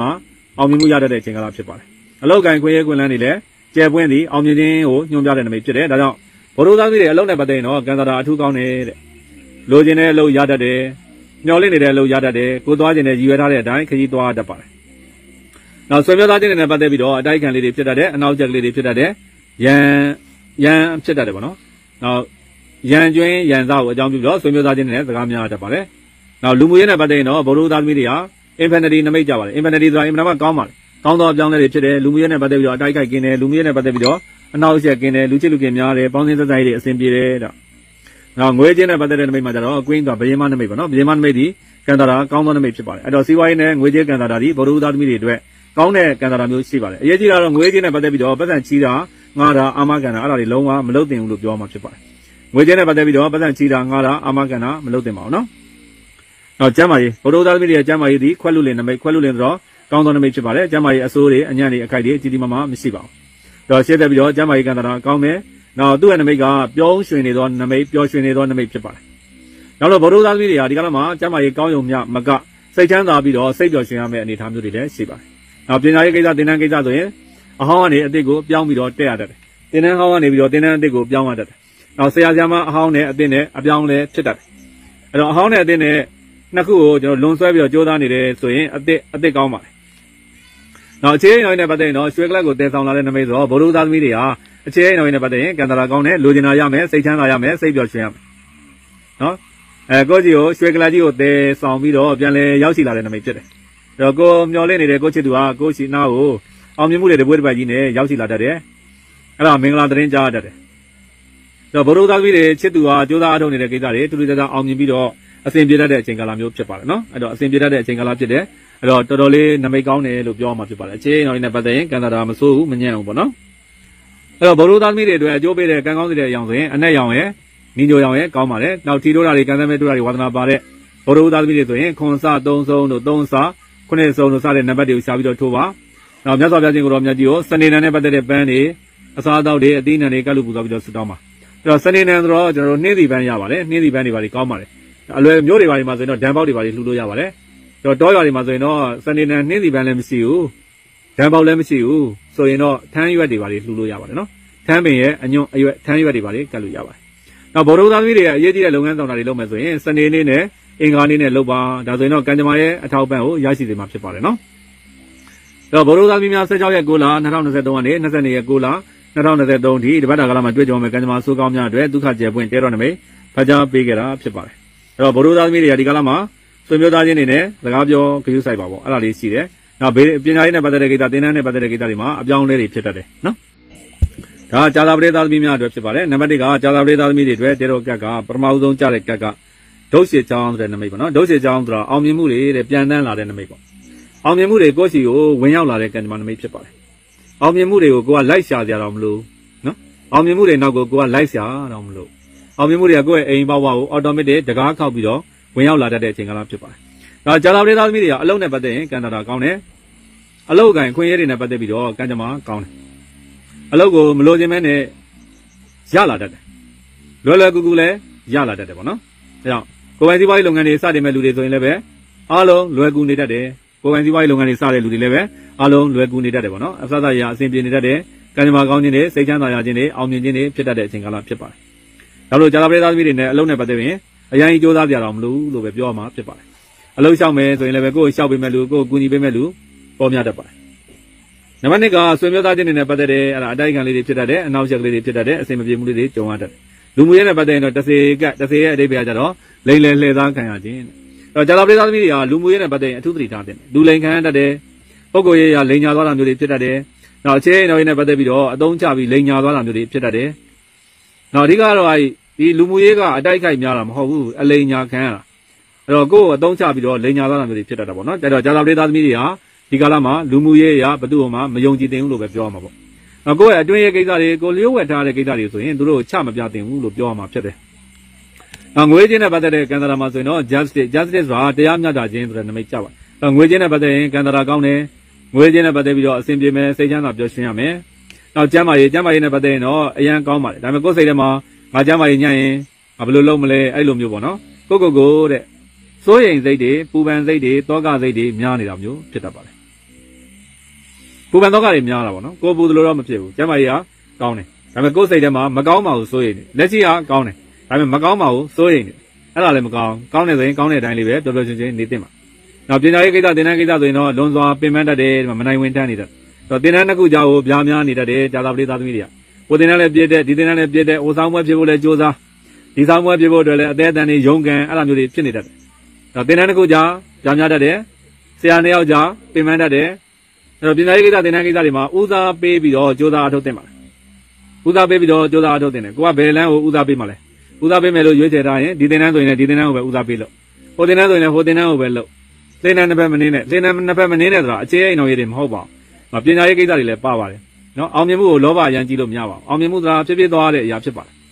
အောင်မြင်မှုရတဲ့အချိန်ကာလဖြစ်ပါတယ်အလောက်ကန်ခွင့်ရခွင့်လန်းနေလဲကျဲပွင့်သည်အောင်မြင်ခြင်းကိုညွှန်ပြတဲ့နမိတ်ဖြစ်တယ်ဒါကြောင့်ဘောရိုးသားသမီးတွေအလောက်နဲ့ပတ်သက်ရင်တော့ကန်တာတာအထူးကောင်းတယ်တဲ့လိုချင်တဲ့အလုပ်ရတတ်တယ်မျော်လင့်နေတဲ့အလုပ်ရတတ်တယ်ကိုသွားခြင်းနဲ့ရည်ရွယ်ထားတဲ့အတိုင်းခရီးသွားတတ်ပါတယ်နောက်ဆွေမျိုးသားချင်းတွေနဲ့ပတ်သက်ပြီးတော့အတိုက်ခံလေးတွေဖြစ်တတ်တယ်အနောက်ကျက်ကလေးတွေဖြစ်တတ်တယ်ရန်ရန်ဖြစ်တတ်တယ်ပေါ့နော်နောက်ရန်ကျွင်းရန်စားကိုအကြောင်းပြုပြီးတော့ဆွေမျိုးသားချင်းတွေနဲ့စကားများတတ်ပါတယ်နောက်လူမှုရေးနဲ့ပတ်သက်ရင်တော့ဘောရိုးသားသမီးတွေဟာ infinity နမိတ်ကြပါတယ် infinity ဆိုတာအင်မတန်မှကောင်းပါတယ်ကောင်းသောအပြောင်းအလဲတွေဖြစ်တယ်လူမှုရေးနဲ့ပတ်သက်ပြီးတော့အတိုက်ခိုက်กินတယ်လူမှုရေးနဲ့ပတ်သက်ပြီးတော့အနောက်ကျက်กินတယ်လူချစ်လူခင်များတယ်ပေါင်းစည်းသက်ဆိုင်ရေးတွေအဆင်ပြေတယ်တဲ့နောက်ငွေချင်းနဲ့ပတ်သက်တဲ့နမိတ်မှာကျတော့အကွင်းကဗယေမနမိတ်ပေါ့နော်ဗယေမနမိတ်ဒီကန်တာတာကောင်းသောနမိတ်ဖြစ်ပါတယ်အဲ့တော့စီးပွားရေးနဲ့ငွေချင်းကန်တာတာဒီဘောရိုးသားသမီးတွေအတွက်ကောင်းတဲ့ကန်တာတာမျိုးရှိပါတယ်အရေးကြီးတာတော့ငွေချင်းနဲ့ပတ်သက်ပြီးတော့ပတ်စံချီးတာငါတာအာမကန်တာအဲ့ဒါတွေလုံးဝမလုပ်သင့်ဘူးလို့ပြောမှာဖြစ်ပါတယ်ငွေချင်းနဲ့ပတ်သက်ပြီးတော့ပတ်စံချီးတာငါတာအာမကန်တာမလုပ်သင့်ပါဘူးနော်နောက်ကျမ်းမာရေးဘောရိုးသားသမီးတွေရဲ့ကျမ်းမာရေးဒီခွက်လူလင်နမိတ်ခွက်လူလင်ဆိုတော့ကောင်းသောနမိတ်ဖြစ်ပါတယ်ကျမ်းမာရေးအစိုးတွေအညံ့တွေအခိုက်တွေအကြီးကြီးမားမားမရှိပါဘူးတော့ရှင်းသက်ပြီးတော့ကျမ်းမာရေးကန်တာတာကောင်းတယ်နောက်သူ့ရဲ့နမိတ်ကပျော်ရွှင်နေသောနမိတ်ပျော်ရွှင်နေသောနမိတ်ဖြစ်ပါတယ်နောက်တော့ဘောရိုးသားသမီးတွေဟာဒီကနေ့မှာကျမ်းမာရေးကောင်းရုံမျှမကစိတ်ချမ်းသာပြီးတော့စိတ်ပျော်ရွှင်ရမယ့်အနေအထားမျိုးတွေလည်းရှိပါတယ်နောက်ပညာရေးကိစ္စသင်တန်းကိစ္စဆိုရင်အဟောင်းကနေအသစ်ကိုပြောင်းပြီးတော့တက်ရတတ်တယ်သင်တန်းဟောင်းကနေပြီးတော့သင်တန်းအသစ်ကိုပြောင်းရတတ်တယ်နောက်ဆရာဆရာမအဟောင်းနဲ့အသစ်နဲ့အပြောင်းလဲဖြစ်တတ်တယ်အဲ့တော့အဟောင်းနဲ့အသစ်နဲ့နှစ်ခုကိုကျွန်တော်လွန်ဆွဲပြီးတော့ကြိုးစားနေတယ်ဆိုရင်အသစ်အသစ်ကောင်းပါတယ်နောက်အခြေအနေနဲ့ပတ်သက်ရင်တော့ရွှေကလပ်ကိုတည်ဆောင်လာတဲ့နမိတ်ဆိုတော့ဘောရိုးသားသမီးတွေဟာအခြေအနေနဲ့ပတ်သက်ရင်ကန်တာကောင်းတယ်လိုချင်တာရမယ်စိတ်ချမ်းသာရမယ်စိတ်ပျော်ရွှင်ရမယ်နော်အဲကိုကြီးကိုရွှေကလပ်ကြီးကိုတည်ဆောင်ပြီးတော့ပြန်လဲရောက်ရှိလာတဲ့နမိတ်ဖြစ်တယ်အဲ့တော့ကိုမျော်လင့်နေတဲ့ကိုချစ်သူဟာကိုရှိနာကိုအောင်မြင်မှုတွေတပွေးတစ်ပတ်ကြီးနဲ့ရောက်ရှိလာတတ်တယ်အဲ့ဒါမင်္ဂလာသတင်းကြားတတ်တယ်အဲ့တော့ဘောရိုးသားသမီးတွေချစ်သူဟာကြိုးစားအထောက်နေတဲ့ကိစ္စတွေတူတူတသားအောင်မြင်ပြီးတော့အစဉ်ပြေတတ်တဲ့အချိန်ကာလမျိုးဖြစ်ပါတယ်နော်အဲ့တော့အစဉ်ပြေတတ်တဲ့အချိန်ကာလဖြစ်တယ်အဲ့တော့တော်တော်လေးနမိတ်ကောင်းတယ်လို့ပြောမှဖြစ်ပါတယ်အခြေအနေနဲ့ပတ်သက်ရင်ကန်တာတာမဆိုးဘူးမညံ့အောင်ပေါ့နော်အဲ့တော့ဘောရိုးသားသမီးတွေအတွက်အကျိုးပေးတဲ့ကံကောင်းတဲ့အရောင်ဆိုရင်အနက်ရောင်ရဲ့နီညိုရောင်ရဲ့ကောင်းပါတယ်နောက်ထီတိုးတာတွေကံသမဲတိုးတာတွေဝါသနာပါတဲ့ဘောရိုးသားသမီးတွေဆိုရင်ခွန်စသုံးဆုံးတို့သုံးစခုနှစ်ဆုံးတို့စတဲ့နံပါတ်တွေကိုရှာပြီးတော့ထိုးပါနောက်မြတ်စွာဘုရားရှင်ကိုတော်မြတ်ကြီးကိုစနေနံနဲ့ပတ်သက်တဲ့ပန်းတွေအစားအသောက်တွေအသီးနှံတွေကပ်လူပူသွားပြီးတော့ဆုတောင်းပါအဲ့တော့စနေနံဆိုတော့ကျွန်တော်တို့နှင်းစီပန်းရပါတယ်နှင်းစီပန်းတွေပါတွေကောင်းပါတယ်အလွယ်မျိုးတွေပါတွေမှာဆိုရင်တော့ဒံပေါက်တွေပါတွေလှူလို့ရပါတယ်တော့တောရွာတွေမှာဆိုရင်တော့စနေနံနှင်းစီပန်းလည်းမရှိဘူးဒံပေါက်လည်းမရှိဘူးဆိုရင်တော့ထန်းရွက်တွေပါတွေလှူလို့ရပါတယ်နော်ထန်းပင်ရဲ့အညွန့်အရွက်ထန်းရွက်တွေပါတွေကပ်လို့ရပါတယ်နောက်ဘောရိုးသားသမီးတွေကအရေးကြီးတဲ့လုပ်ငန်းဆောင်တာတွေလုပ်မယ်ဆိုရင်စနေနေ့နဲ့အင်္ဂါနေ့နဲ့လုပ်ပါဒါဆိုရင်တော့ကံကြမ္မာရဲ့အထောက်ပံ့ကိုရရှိစေမှာဖြစ်ပါတယ်နော်တော့ဘောရိုးသားသမီးများ၁၆ရက်၉လ၂၀၂၃ကနေ၂၂ရက်၉လ၂၀၂၃ဒီတပတ်တာကာလမှာတွေ့ကြုံမဲ့ကံကြမ္မာဆိုးကောင်းများအတွက်ဒုက္ခကျယ်ပွင့်တဲတော်နမိတ်ဖတ်ကြားပေးခဲ့တာဖြစ်ပါတယ်အဲ့တော့ဘောရိုးသားသမီးတွေကဒီကာလမှာဆွေမျိုးသားချင်းတွေနဲ့စကားပြောကြည့်ဆိုင်ပါပေါ့အဲ့ဒါလေးရှိတယ်နောက်ဘေးပညာရေးနဲ့ပတ်သက်တဲ့ကိစ္စသင်တန်းနဲ့ပတ်သက်တဲ့ကိစ္စတွေမှာအပြောင်းအလဲတွေဖြစ်တတ်တယ်နော်ဒါကြာသာပရိသတ်သမီးများအတွက်ဖြစ်ပါတယ်နံပါတ်၁ကကြာသာပရိသတ်သမီးတွေအတွက်တဲတော်ကက်ကပထမဦးဆုံးကြားတဲ့ကက်ကဒုတ်ရှည်ချောင်းဆိုတဲ့နမိတ်ပေါ့နော်ဒုတ်ရှည်ချောင်းဆိုတာအောင်မြင်မှုတွေတဲ့ပြန်တန်းလာတဲ့နမိတ်ပေါ့အောင်မြင်မှုတွေကိုယ့်စီကိုဝင်ရောက်လာတဲ့ကံကြမ္မာနမိတ်ဖြစ်ပါတယ်အောင်မြင်မှုတွေကိုကိုကလိုက်ရှာကြတော့မလို့နော်အောင်မြင်မှုတွေနောက်ကိုကိုကလိုက်ရှာတော့မလို့အောင်မြင်မှုတွေကကိုယ့်ရဲ့အိမ်ဘဝကိုအော်တိုမက်တစ်တကားခောက်ပြီးတော့ဝင်ရောက်လာတတ်တဲ့အချိန်ကာလဖြစ်ပါတယ်ဒါကြာသာပရိသတ်သမီးတွေကအလုံးနဲ့ပတ်သက်ရင်ကံတာတာကောင်းတယ်အလုတ်ကန်ခွင့်ရည်တွေနဲ့ပတ်သက်ပြီးတော့ကံကြမ္မာကောင်းတယ်အလုတ်ကိုမလိုချင်မဲနဲ့ရလာတတ်တယ်လွယ်လွယ်ကူကူလည်းရလာတတ်တယ်ပေါ့နော်အဲကြောင့်ကိုယ်ပိုင်စီးပွားရေးလုပ်ငန်းတွေစတင်မဲ့လူတွေဆိုရင်လည်းပဲအားလုံးလွယ်ကူနေတတ်တယ်ကိုယ်ပိုင်စီးပွားရေးလုပ်ငန်းတွေစတဲ့လူတွေလည်းပဲအားလုံးလွယ်ကူနေတတ်တယ်ပေါ့နော်အစစရအဆင်ပြေနေတတ်တယ်ကံကြမ္မာကောင်းခြင်းတွေစိတ်ချမ်းသာရခြင်းတွေအောင်မြင်ခြင်းတွေဖြစ်တတ်တဲ့အချိန်ကာလဖြစ်ပါတယ်ဒါလို့ကြာသာပရိသတ်သမီးတွေနဲ့အလုံးနဲ့ပတ်သက်ရင်အရင်ကြီးစူးစမ်းကြရအောင်မလို့လို့ပဲပြောရမှာဖြစ်ပါတယ်အလုံးလျှောက်မယ်ဆိုရင်လည်းပဲကိုယ်လျှောက်ပေးမဲ့လူကိုယ်ကူညီပေးမဲ့လူပေါ်များတတ်ပါတယ်နံပါတ်၂ကဆွေမျိုးသားချင်းတွေနဲ့ပတ်သက်တဲ့အဲ့ဒါအတိုက်ခံလေးတွေဖြစ်တတ်တယ်အနောက်ချက်ကလေးတွေဖြစ်တတ်တယ်အစင်မပြေမှုလေးတွေကြုံရတတ်တယ်လူမှုရေးနဲ့ပတ်သက်ရင်တော့တစေကတစေရဲ့အဓိပ္ပာယ်ကြတော့လိန်လေလှည့်သားခံရခြင်းအဲ့တော့ကြာသာပရိသတ်သမီးတွေကလူမှုရေးနဲ့ပတ်သက်ရင်အထူးသတိထားတယ်လူလိန်ခံရတတ်တယ်ပုဂ္ဂိုလ်ရေးရလိန်ညာသွားတာမျိုးတွေဖြစ်တတ်တယ်နောက်အခြေအနေတွေနဲ့ပတ်သက်ပြီးတော့အသုံးချပြီးလိန်ညာသွားတာမျိုးတွေဖြစ်တတ်တယ်နောက်အဓိကတော့အဲ့ဒီလူမှုရေးကအတိုက်ခိုက်များတာမဟုတ်ဘူးအလိန်ညာခံရတာအဲ့တော့ကိုယ်ကိုအသုံးချပြီးတော့လိန်ညာသွားတာမျိုးတွေဖြစ်တတ်တာပေါ့နော်အဲ့တော့ကြာသာပရိသတ်သမီးတွေဟာဒီကာလမှာလူမှုရေးအရာဘယ်သူမှမယုံကြည်သင့်ဘူးလို့ပဲပြောရမှာပေါ့။အခုရဲ့အတွင်းရေးကိစ္စတွေကိုလျှို့ဝှက်ထားတဲ့ကိစ္စတွေဆိုရင်သူတို့ချမပြသင့်ဘူးလို့ပြောရမှာဖြစ်တယ်။နောက်ငွေချင်းနဲ့ပတ်သက်တဲ့ကံတာမှာဆိုရင်တော့ justice justice ဆိုတာတရားမျှတခြင်းဆိုတဲ့နမိတ်ကြပါ။နောက်ငွေချင်းနဲ့ပတ်သက်ရင်ကံတာကောင်းတယ်။ငွေချင်းနဲ့ပတ်သက်ပြီးတော့အဆင်ပြေမယ်စိတ်ချမ်းသာပျော်ရွှင်ရမယ်။နောက်ကျမ်းမာရေးကျမ်းမာရေးနဲ့ပတ်သက်ရင်တော့အရန်ကောင်းပါတယ်။ဒါပေမဲ့ကိုယ်စိတ်ထဲမှာငါကျမ်းမာရေးညံ့ရင်ငါဘယ်လိုလုပ်မလဲအဲ့လိုမျိုးပေါ့နော်။ကိုကိုကိုတဲ့စိုးရိမ်စိတ်တွေပူပန်စိတ်တွေတောကစိတ်တွေများနေတာမျိုးဖြစ်တတ်ပါတယ်။ပူပန်တော့ကတွေများလာပါနော်ကိုပူသလိုတော့မဖြစ်ဘူးကျမကြီးကကောင်းတယ်ဒါပေမဲ့ကိုယ်စိတ်ထဲမှာမကောင်းပါဘူးစိုးရိမ်နေလက်ရှိကကောင်းတယ်ဒါပေမဲ့မကောင်းပါဘူးစိုးရိမ်နေအဲ့ဒါလည်းမကောင်းကောင်းတယ်ဆိုရင်ကောင်းတဲ့အတိုင်းလေးပဲပျော်ပျော်ရွှင်ရွှင်နေသင့်ပါနောက်ပညာရေးကိစ္စသင်တန်းကိစ္စဆိုရင်တော့လွန်စွာပင်ပန်းတတ်တယ်မနိုင်ဝင်တတ်နေတတ်တော့သင်တန်းတစ်ခုကြောင့်ဗျာများနေတတ်တယ်ကြာသာပရိသတ်သမီးတွေကကိုသင်တန်းလည်းပြည့်တဲ့ဒီသင်တန်းလည်းပြည့်တဲ့အိုဆောင်ပွဲဖြစ်ဖို့လည်းကြိုးစားဒီဆောင်ပွဲဖြစ်ဖို့အတွက်လည်းအသေးအတန်တွေရုန်းကန်အဲ့လိုမျိုးတွေဖြစ်နေတတ်တယ်တော့သင်တန်းတစ်ခုကြောင့်ဗျာများတတ်တယ်ဆရာနှစ်ယောက်ကြောင့်ပင်ပန်းတတ်တယ်အဲ့တော့ပညာရေးကိစ္စသင်တန်းကိစ္စတွေမှာဦးစားပေးပြီးတော့ကြိုးစားအထောက်တင်ပါဦးစားပေးပြီးတော့ကြိုးစားအထောက်တင်တယ်ကိုကဘယ်လမ်းကိုဦးစားပေးမှာလဲဦးစားပေးမယ်လို့ရွေးချယ်ထားရင်ဒီသင်တန်းဆိုရင်ဒီသင်တန်းကိုပဲဦးစားပေးလို့ဟိုသင်တန်းဆိုရင်ဟိုသင်တန်းကိုပဲလို့သင်တန်းတစ်ဖက်မနေနဲ့သင်တန်းနှစ်ဖက်မနေနဲ့ဆိုတာအခြေအိမ်တော်ရေးတွေမဟုတ်ပါဘူးပညာရေးကိစ္စတွေလည်းပါပါတယ်နော်အောင်မြင်မှုကိုလောဘအရန်ကြီးလို့မရပါဘူးအောင်မြင်မှုဆိုတာဖြစ်ဖြစ်သွားတဲ့အရာဖြစ်ပါတယ်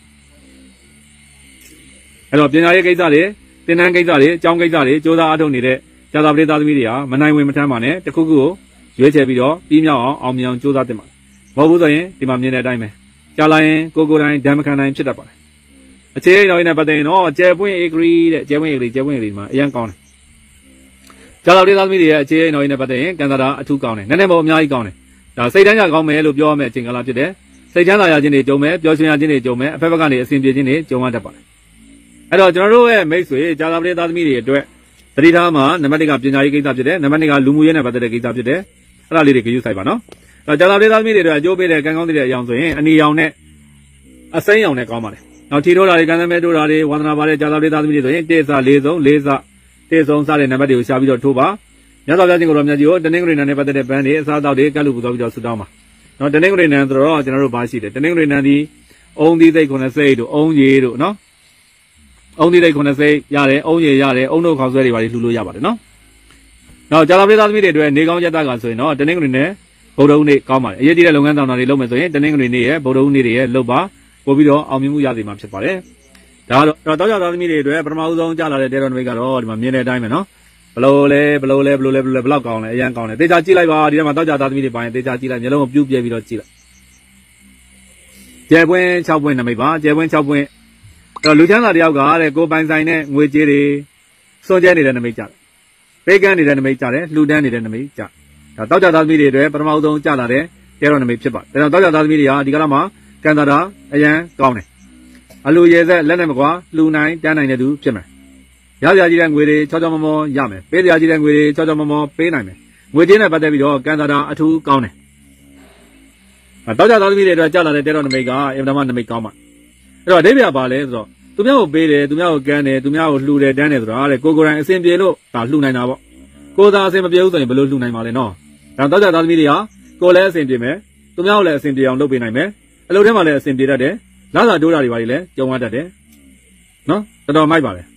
အဲ့တော့ပညာရေးကိစ္စတွေသင်တန်းကိစ္စတွေအကြောင်းကိစ္စတွေစ조사အထုတ်နေတဲ့ကြာသာပရိသတ်သမီးတွေဟာမနိုင်ဝင်မထမ်းပါနဲ့တခုခုကိုရွေးချယ်ပြီးတော့ပြီးမြောက်အောင်အောင်မြင်အောင်စ조사တင်ပါမဟုတ်ဘူးဆိုရင်ဒီမှာမြင်တဲ့အတိုင်းပဲကြာလာရင်ကိုကိုတိုင်းဓမ္မခံတိုင်းဖြစ်တတ်ပါတယ်အခြေအိမ်တော်ရေးနဲ့ပတ်သက်ရင်တော့ကျယ်ပွင့်ဧကရီတဲ့ကျယ်ပွင့်ဧကရီကျယ်ပွင့်ဧကရီမှာအရန်ကောင်းတယ်ကြာသာပရိသတ်သမီးတွေရဲ့အခြေအိမ်တော်ရေးနဲ့ပတ်သက်ရင်ကန်သာတာအထူးကောင်းတယ်နည်းနည်းပေါ့အများကြီးကောင်းတယ်ဒါစိတ်တန်းကြကောင်းမယ်လို့ပြောရမယ့်အချိန်ကာလဖြစ်တယ်စိတ်ချမ်းသာရခြင်းတွေကြုံမယ်ပျော်ရွှင်ရခြင်းတွေကြုံမယ်အဖက်ဖက်ကနေအစဉ်ပြေခြင်းတွေကြုံရတတ်ပါတယ်အဲ့တော့ကျွန်တော်တို့ရဲ့မိတ်ဆွေကြာသာပရိသတ်သမီးတွေအတွက်သတိထားမှာနံပါတ်တစ်ကပညာရေးကိစ္စဖြစ်တယ်နံပါတ်နှစ်ကလူမှုရေးနဲ့ပတ်သက်တဲ့ကိစ္စဖြစ်တယ်အဲ့ဒါလေးတွေကြည့်စိုက်ပါနော်အဲ့တော့ကြာသာပရိသတ်သမီးတွေအတွက်အကျိုးပေးတဲ့ကံကောင်းတဲ့အရာဆိုရင်အနီရောင်နဲ့အစိမ်းရောင်နဲ့ကောင်းပါတယ်နောက်ထီထိုးတာတွေကံသမဲထိုးတာတွေဝန္ဒနာပါတဲ့ကြာသာပရိသတ်သမီးတွေဆိုရင်တေစာလေးစုံလေးစတေစုံစတဲ့နံပါတ်တွေကိုရှာပြီးတော့ထိုးပါမြတ်စွာဘုရားရှင်ကိုတော်မြတ်ကြီးကိုတနင်္ဂနွေနေ့နဲ့ပတ်သက်တဲ့ပန်းတွေအစားအသောက်တွေကတ်လူပူဇော်ပြီးတော့ဆုတောင်းပါနော်တနင်္ဂနွေနေ့ဆိုတော့ကျွန်တော်တို့ဘာရှိတယ်တနင်္ဂနွေနေ့ဒီအုံသီးသိက်ခုနှစ်စိတ်တို့အုံးရည်တို့နော်အုံသီးသိက်ခုနှစ်စိတ်ရတယ်အုံးရည်ရတယ်အုံတို့ခေါင်းဆွဲတွေပါလှူလို့ရပါတယ်နော်နောက်ကြာသာပရိသတ်သမီးတွေအတွက်နေကောင်းရက်တာကဆိုရင်တော့တနင်္ဂနွေနေ့ဗုဒ္ဓဦးနေ့ကောင်းပါတယ်အရေးကြီးတဲ့လုပ်ငန်းဆောင်တာတွေလုပ်မယ်ဆိုရင်တနင်္ဂနွေနေ့ရဲ့ဗုဒ္ဓဦးနေ့တွေရဲ့လုပ်ပါပို့ပြီးတော့အောင်မြင်မှုရစေမှာဖြစ်ပါတယ်ဒါကတော့တောက်ကြသားသမီးတွေအတွက်ပထမဦးဆုံးကြာလာတဲ့တဲတော်နမိတ်ကတော့ဒီမှာမြင်တဲ့အတိုင်းပဲနော်ဘလို့လဲဘလို့လဲဘလို့လဲဘလို့လဲဘလောက်ကောင်းလဲအရန်ကောင်းတယ်တေချာကြည့်လိုက်ပါဒီထဲမှာတောက်ကြသားသမီးတွေပိုင်းတေချာကြည့်လိုက်မျိုးလုံးကိုပြုတ်ပြဲပြီးတော့ကြည့်လိုက်ကျဲပွင့်၆ပွင့်နမိတ်ပါကျဲပွင့်၆ပွင့်တော့လူချမ်းသာတယောက်ကတဲ့ကိုပိုင်ဆိုင်နဲ့ငွေကြေးတွေစွန့်ကြဲနေတဲ့နမိတ်ကြတယ်ပေးကမ်းနေတဲ့နမိတ်ကြတယ်လှူဒန်းနေတဲ့နမိတ်ကြဒါတောက်ကြသားသမီးတွေအတွက်ပထမဦးဆုံးကြာလာတဲ့တဲတော်နမိတ်ဖြစ်ပါတယ်ဒါကြောင့်တောက်ကြသားသမီးတွေဟာဒီကလာမှာကန်တာတာအရန်ကောင်းတယ်အလူရဲဆက်လက်နဲ့မကွာလှူနိုင်တန်းနိုင်တဲ့သူဖြစ်မယ်ရစရာကြီးတဲ့ငွေတွေချောချောမောမောရမယ်ပေးစရာကြီးတဲ့ငွေတွေချောချောမောမောပေးနိုင်မယ်ငွေကြေးနဲ့ပတ်သက်ပြီးတော့ကန်တာတာအထူးကောင်းတယ်တောက်ကြသားသမီးတွေအတွက်ကြာလာတဲ့တဲတော်နမိတ်ကအင်မတန်မှနမိတ်ကောင်းပါအဲ့တော့အဓိပ္ပာယ်ပါလဲဆိုတော့သူများကိုပေးတယ်သူများကိုကမ်းတယ်သူများကိုလှူတယ်တန်းတယ်ဆိုတာတဲ့ကိုကိုယ်တိုင်အစဉ်ပြေလို့ဒါလှူနိုင်တာပေါ့ကိုယ်သာအစဉ်မပြေဘူးဆိုရင်ဘယ်လိုလှူနိုင်မှာလဲနော်ဒါတောက်ကြသားသမီးတွေဟာကိုယ်လည်းအစဉ်ပြေမယ်သူများကိုလည်းအစဉ်ပြေအောင်လုပ်ပေးနိုင်မယ်အလုပ်ထဲမှာလည်းအစဉ်ပြေတတ်တယ်လာစာတိုးတာတွေပါလေကြုံရတတ်တယ်နော်တော်တော်မိုက်ပါလေ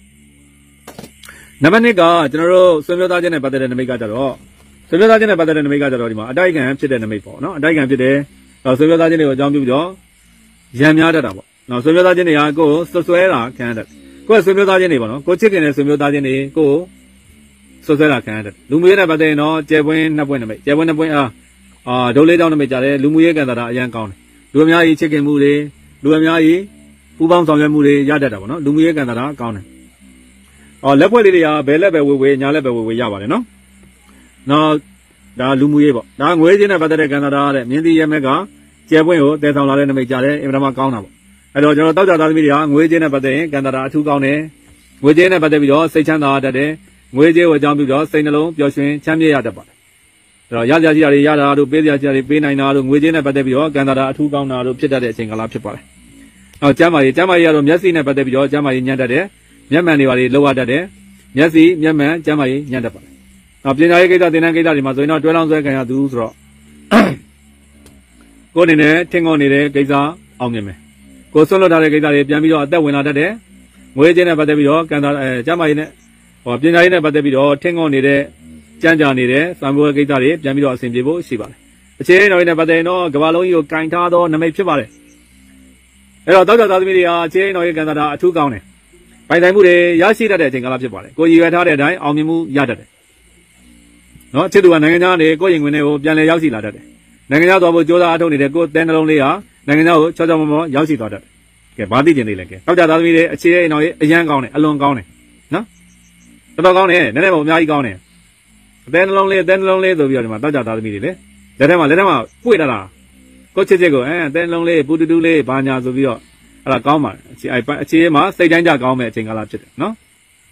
နံပါတ်နှစ်ကကျွန်တော်တို့ဆွေမျိုးသားချင်းနဲ့ပတ်သက်တဲ့နမိတ်ကကြတော့ဆွေမျိုးသားချင်းနဲ့ပတ်သက်တဲ့နမိတ်ကကြတော့ဒီမှာအတိုက်ခံဖြစ်တဲ့နမိတ်ပေါ့နော်အတိုက်ခံဖြစ်တယ်ဆွေမျိုးသားချင်းတွေကိုအကြောင်းပြုပြီးတော့ရံများတတ်တာပေါ့နော်ဆွေမျိုးသားချင်းတွေကကိုယ်ဆွဆွဲတာခံရတတ်ကိုယ်ဆွေမျိုးသားချင်းတွေပေါ့နော်ကိုချစ်ခင်တဲ့ဆွေမျိုးသားချင်းတွေကိုဆွဆွဲတာခံရတတ်လူမျိုးနဲ့ပတ်သက်ရင်တော့ကျဲပွင့်နှစ်ပွင့်နမိတ်ကျဲပွင့်နှစ်ပွင့်အားအာဒုလေးတောင်းနမိတ်ကြတယ်လူမျိုးရေးကန်တာအရန်ကောင်းတယ်လူအများကြီးချစ်ခင်မှုတွေလူအများကြီးပူပေါင်းဆောင်ရွက်မှုတွေရတတ်တာပေါ့နော်လူမျိုးရေးကန်တာကောင်းတယ်အော်လက်ဖွဲ့လေးတွေကဘယ်လက်ပဲဝေဝေညာလက်ပဲဝေဝေရပါတယ်နော်နောက်ဒါလူမှုရေးပေါ့ဒါငွေချင်းနဲ့ပတ်သက်တဲ့ကန်တာတဲ့မြင်းတီရဲမက်ကကျဲပွင့်ကိုတည်ဆောင်လာတဲ့နမိတ်ကြတယ်အင်မတန်မှကောင်းတာပေါ့အဲ့တော့ကျွန်တော်တောက်ကြသားသမီးတွေကငွေချင်းနဲ့ပတ်သက်ရင်ကန်တာအထူးကောင်းတယ်ငွေချင်းနဲ့ပတ်သက်ပြီးတော့စိတ်ချမ်းသာတတ်တယ်ငွေချင်းကိုအကြောင်းပြုတော့စိတ်နှလုံးပျော်ရွှင်ချမ်းမြေ့ရတတ်ပါတယ်အဲ့တော့ရစရာကြီးတွေရတာတို့ပေးစရာကြီးတွေပေးနိုင်တာတို့ငွေချင်းနဲ့ပတ်သက်ပြီးတော့ကန်တာအထူးကောင်းတာတို့ဖြစ်တတ်တဲ့အချိန်ကာလဖြစ်ပါတယ်နောက်ကျမ်းမာရေးကျမ်းမာရေးကတော့မျက်စိနဲ့ပတ်သက်ပြီးတော့ကျမ်းမာရေးညံ့တတ်တယ်မျက်မှန်တွေပါလေလောက်ရတတ်တယ်မျက်စိမျက်မှန်ကျမ်းမာရေးညံ့တတ်ပါတယ်နောက်ပညာရေးကိစ္စသင်တန်းကိစ္စတွေမှာဆိုရင်တော့တွဲလောင်းဆွဲခံရသူဆိုတော့ကိုယ်အနေနဲ့ထင်ကုန်နေတဲ့ကိစ္စအောင်မြင်မယ်ကိုယ်ဆွလွတ်ထားတဲ့ကိစ္စတွေပြန်ပြီးတော့အသက်ဝင်လာတတ်တယ်ငွေချင်းနဲ့ပတ်သက်ပြီးတော့ကန်တာအဲကျမ်းမာရေးနဲ့ဟောပညာရေးနဲ့ပတ်သက်ပြီးတော့ထင်ကုန်နေတဲ့ကြမ်းကြာနေတဲ့စံပွဲကိစ္စတွေပြန်ပြီးတော့အဆင်ပြေဖို့ရှိပါတယ်အခြေအနေတော်နဲ့ပတ်သက်ရင်တော့ကမ္ဘာလုံးကြီးကိုကင်ထားသောနမိတ်ဖြစ်ပါတယ်အဲ့တော့တောက်ကြသားသမီးတွေဟာအခြေအနေတော်ရဲ့ကန်တာအထူးကောင်းတယ်ပိုင်ဆိုင်မှုတွေရရှိတတ်တဲ့အချိန်ကာလဖြစ်ပါတယ်ကိုရည်ရွယ်ထားတဲ့အတိုင်းအောင်မြင်မှုရတတ်တယ်နော်ချစ်သူကနိုင်ငံသားတွေကိုယ့်ရင်ဝင်တွေကိုပြန်လည်ရောက်ရှိလာတတ်တယ်နိုင်ငံသားသွားဖို့ကြိုးစားအထောက်နေတဲ့ကိုယ်တဲနှလုံးလေးဟာနိုင်ငံသားကိုချောချောမောမောရောက်ရှိသွားတတ်တယ်ကဲဘာသိကျင်နေလဲကဲတောက်ကြသားသမီးတွေအခြေအနေတော်ရဲ့အရန်ကောင်းတယ်အလွန်ကောင်းတယ်နော်တော်တော်ကောင်းတယ်နည်းနည်းပေါ့အများကြီးကောင်းတယ်အတဲနှလုံးလေးအတဲနှလုံးလေးဆိုပြီးတော့ဒီမှာတောက်ကြသားသမီးတွေလေလက်ထက်မှာလက်ထက်မှာပွေတာလားကိုချစ်ချစ်ကိုအဲတဲလုံးလေးပူတူတူလေးဘာညာဆိုပြီးတော့အဲ့ဒါကောင်းပါတယ်အခြေအခြေမှာစိတ်တိုင်းကြကောင်းမဲ့အချိန်ကာလဖြစ်တယ်နော်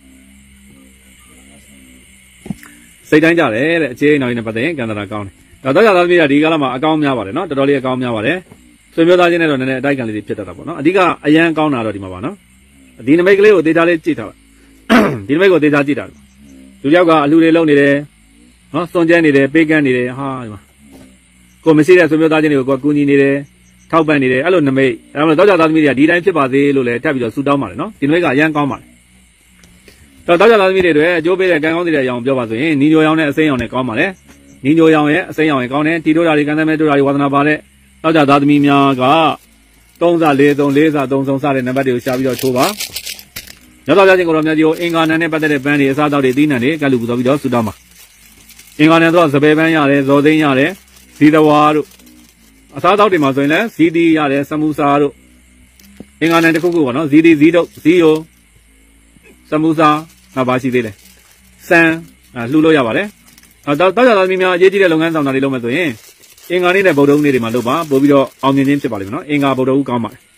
စိတ်တိုင်းကြတယ်တဲ့အခြေအနေနဲ့ပတ်သက်ရင်ကန္တရာကောင်းတယ်ဒါတော့သာသမီးကဒီကာလမှာအကောင်းများပါတယ်နော်တော်တော်လေးအကောင်းများပါတယ်ဆွေမျိုးသားချင်းနဲ့တော့နည်းနည်းအတိုက်ခံလေးတွေဖြစ်တတ်တာပေါ့နော်အဓိကအရန်ကောင်းတာတော့ဒီမှာပါနော်ဒီနမိတ်ကလေးကိုဒေတာလေးကြည့်ထားပါဒီနမိတ်ကိုဒေတာကြည့်တာလူယောက်ကအလှူတွေလုံနေတယ်နော်စွန်ကျဲနေတယ်ပေးကမ်းနေတယ်ဟာဒီမှာကိုမရှိတဲ့ဆွေမျိုးသားချင်းတွေကိုကိုကူညီနေတယ်ထောက်ပံ့နေတယ်အဲ့လိုနမိတ်အဲ့လိုတော့သားသမီးတွေကဒီတိုင်းဖြစ်ပါစေလို့လည်းထပ်ပြီးတော့ဆုတောင်းပါတယ်နော်ဒီနမိတ်ကအရန်ကောင်းပါတယ်တော့တော့သားသမီးတွေအတွက်အကျိုးပေးတဲ့ကံကောင်းတဲ့အရာကိုပြောပါဆိုရင်ညီညိုရောင်နဲ့အစိမ်းရောင်နဲ့ကောင်းပါတယ်ညီညိုရောင်ရဲ့အစိမ်းရောင်ရဲ့ကောင်းတယ်တီတို့ဓာတ်တွေကံသမဲတို့ဓာတ်တွေဝါသနာပါတဲ့တော့သားသမီးများကသုံးစားလေးသုံးလေးစားသုံးဆုံးစားတဲ့နံပါတ်တွေကိုရှာပြီးတော့ချိုးပါရသော်ကြခြင်းကိုတော့မြတ်ကြီးကိုအင်္ဂါနံနဲ့ပတ်သက်တဲ့ပန်းတွေအစားအသောက်တွေသီးနှံတွေကလူပူတော်ပြီးတော့ဆုတောင်းပါအင်္ဂါနံတော့စပယ်ပန်းရတယ်ဇော်သိန်းရတယ်ဇီတဝါတို့အစားအသောက်တွေမှာဆိုရင်လည်းဇီတီရတယ်စမူစာတို့အင်္ဂါနံတစ်ခုခုပေါ့နော်ဇီတီဇီတုတ်ဇီယိုစမူစာငါပါရှိသေးတယ်စံလှူလို့ရပါတယ်တော့တော့သားသမီးများအရေးကြီးတဲ့လုပ်ငန်းဆောင်တာတွေလုပ်မယ်ဆိုရင်အင်္ဂါနေ့နဲ့ဗုဒ္ဓဦးနေ့တွေမှာလုပ်ပါပို့ပြီးတော့အောင်မြင်ခြင်းဖြစ်ပါလိမ့်မယ်နော်အင်္ဂါဗုဒ္ဓဦးကောင်းပါတယ်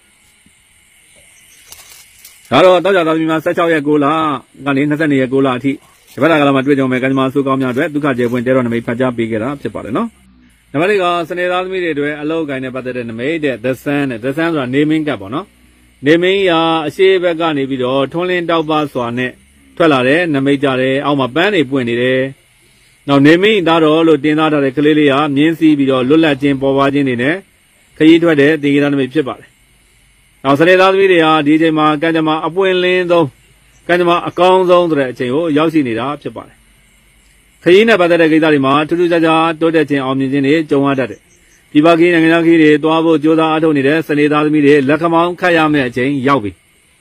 ဒါတော့တောက်ကြသားသမီးများဆယ်ခြောက်ရက်ကိုလကနေ၂၂ရက်ကိုလအထိဒီဘက်ကလာမှာတွေ့ကြုံမဲ့ကံကြမ္မာဆိုးကောင်းများအတွက်ဒုက္ခကျေပွင့်တဲတော်နမိတ်ဖတ်ကြားပေးခဲ့တာဖြစ်ပါတယ်နော်နံပါတ်လေးကစနေသားသမီးတွေအတွက်အလောက်ကိုင်းနဲ့ပတ်သက်တဲ့နမိတ်တဲ့ the sun တဲ့ the sun ဆိုတာ naming ကပ်ပေါ့နော် naming ရာအရှိဘက်ကနေပြီးတော့ထွန်းလင်းတောက်ပါစွာနဲ့ထွက်လာတဲ့နမိတ်ကြတယ်အောက်မှာပန်းတွေပွင့်နေတယ်နောက် naming သားတော်လို့တင်သားထားတဲ့ကလေးလေးဟာမြင်းစီးပြီးတော့လွတ်လပ်ခြင်းပေါ်ပါခြင်းတွေနဲ့ခရီးထွက်တဲ့တင်ကြတာနမိတ်ဖြစ်ပါတယ်နောက်စနေသားသမီးတွေဟာဒီအချိန်မှာကံကြမ္မာအပွင့်လင်းဆုံးကံကြမ္မာအကောင်းဆုံးဆိုတဲ့အချိန်ကိုရောက်ရှိနေတာဖြစ်ပါတယ်ခရီးနဲ့ပတ်သက်တဲ့ကိစ္စတွေမှာထူးထူးခြားခြားတိုးတက်ခြင်းအောင်မြင်ခြင်းတွေကြုံရတတ်တယ်ဒီပါခီးနိုင်ငံခီးတွေတွားဖို့ကြိုးစားအားထုတ်နေတဲ့စနေသားသမီးတွေလက်ခမောင်းခတ်ရမယ့်အချိန်ရောက်ပြီ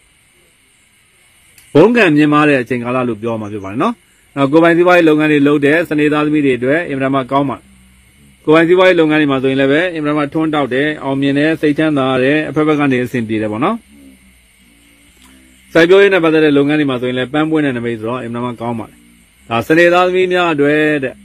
ဘုံကံမြင်မာတဲ့အချိန်ကာလလို့ပြောမှာဖြစ်ပါတယ်နော်နောက်ကိုပိုင်စီးပွားရေးလုပ်ငန်းတွေလုပ်တဲ့စနေသားသမီးတွေအတွက်အင်မတန်မှကောင်းပါတယ်ကိုပိုင်စီးပွားရေးလုပ်ငန်းတွေမှာဆိုရင်လည်းပဲအင်မတန်မှထွန်းတောက်တယ်အောင်မြင်တယ်စိတ်ချမ်းသာတယ်အဖက်ဖက်ကနေအဆင်ပြေတယ်ပေါ့နော်စိုက်ပျိုးရေးနဲ့ပတ်သက်တဲ့လုပ်ငန်းတွေမှာဆိုရင်လည်းပန်းပွင့်တဲ့နမိတ်ဆိုတော့အင်မတန်မှကောင်းပါတယ်ဒါစနေသားသမီးများအတွက်တဲ့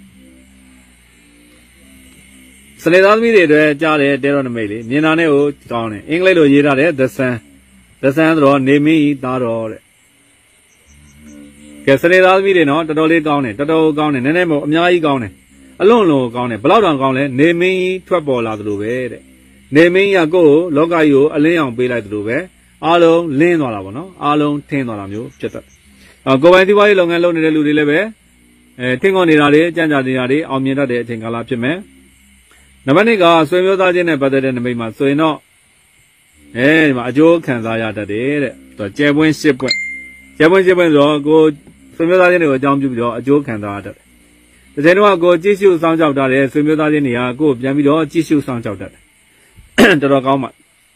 စနေသားသမီးတွေအတွက်ကြားတဲ့တဲတော်နမိတ်လေးမြင်တာနဲ့ကိုကောင်းတယ်အင်္ဂလိပ်လိုရေးထားတဲ့ the sun the sun ဆိုတော့နေမင်းသားတော်တဲ့ကဲစနေသားသမီးတွေနော်တော်တော်လေးကောင်းတယ်တော်တော်ကောင်းတယ်နည်းနည်းမဟုတ်အများကြီးကောင်းတယ်အလွန်လွန်ကောင်းတယ်ဘလောက်တောင်ကောင်းလဲနေမင်းထွက်ပေါ်လာသလိုပဲတဲ့နေမင်းရကိုယ်လောကကြီးကိုအလင်းအောင်ပေးလိုက်သလိုပဲအားလုံးလင်းသွားတာပေါ့နော်အားလုံးထင်းသွားတာမျိုးဖြစ်တတ်အော်ကိုပိုင်စီးပွားရေးလုပ်ငန်းလုပ်နေတဲ့လူတွေလည်းပဲအဲထင်းကုန်နေတာတွေကြံ့ကြာနေတာတွေအောင်မြင်တတ်တဲ့အချိန်ကာလဖြစ်မယ်နံပါတ်၂ကဆွေမျိုးသားချင်းနဲ့ပတ်သက်တဲ့နမိတ်မှာဆိုရင်တော့အဲဒီမှာအကျိုးခံစားရတတ်တယ်တဲ့သူကျဲပွင့်ရှစ်ပွင့်ကျဲပွင့်ရှစ်ပွင့်ဆိုတော့ကိုဆွေမျိုးသားချင်းတွေကိုအကြောင်းပြုပြီးတော့အကျိုးခံစားရတတ်တယ်တစ်ချိန်တော့ကိုကြည့်ရှုစောင့်ကြောက်တာတဲ့ဆွေမျိုးသားချင်းတွေကကိုပြန်ပြီးတော့ကြည့်ရှုစောင့်ကြောက်တတ်တယ်တော်တော်ကောင်းပါ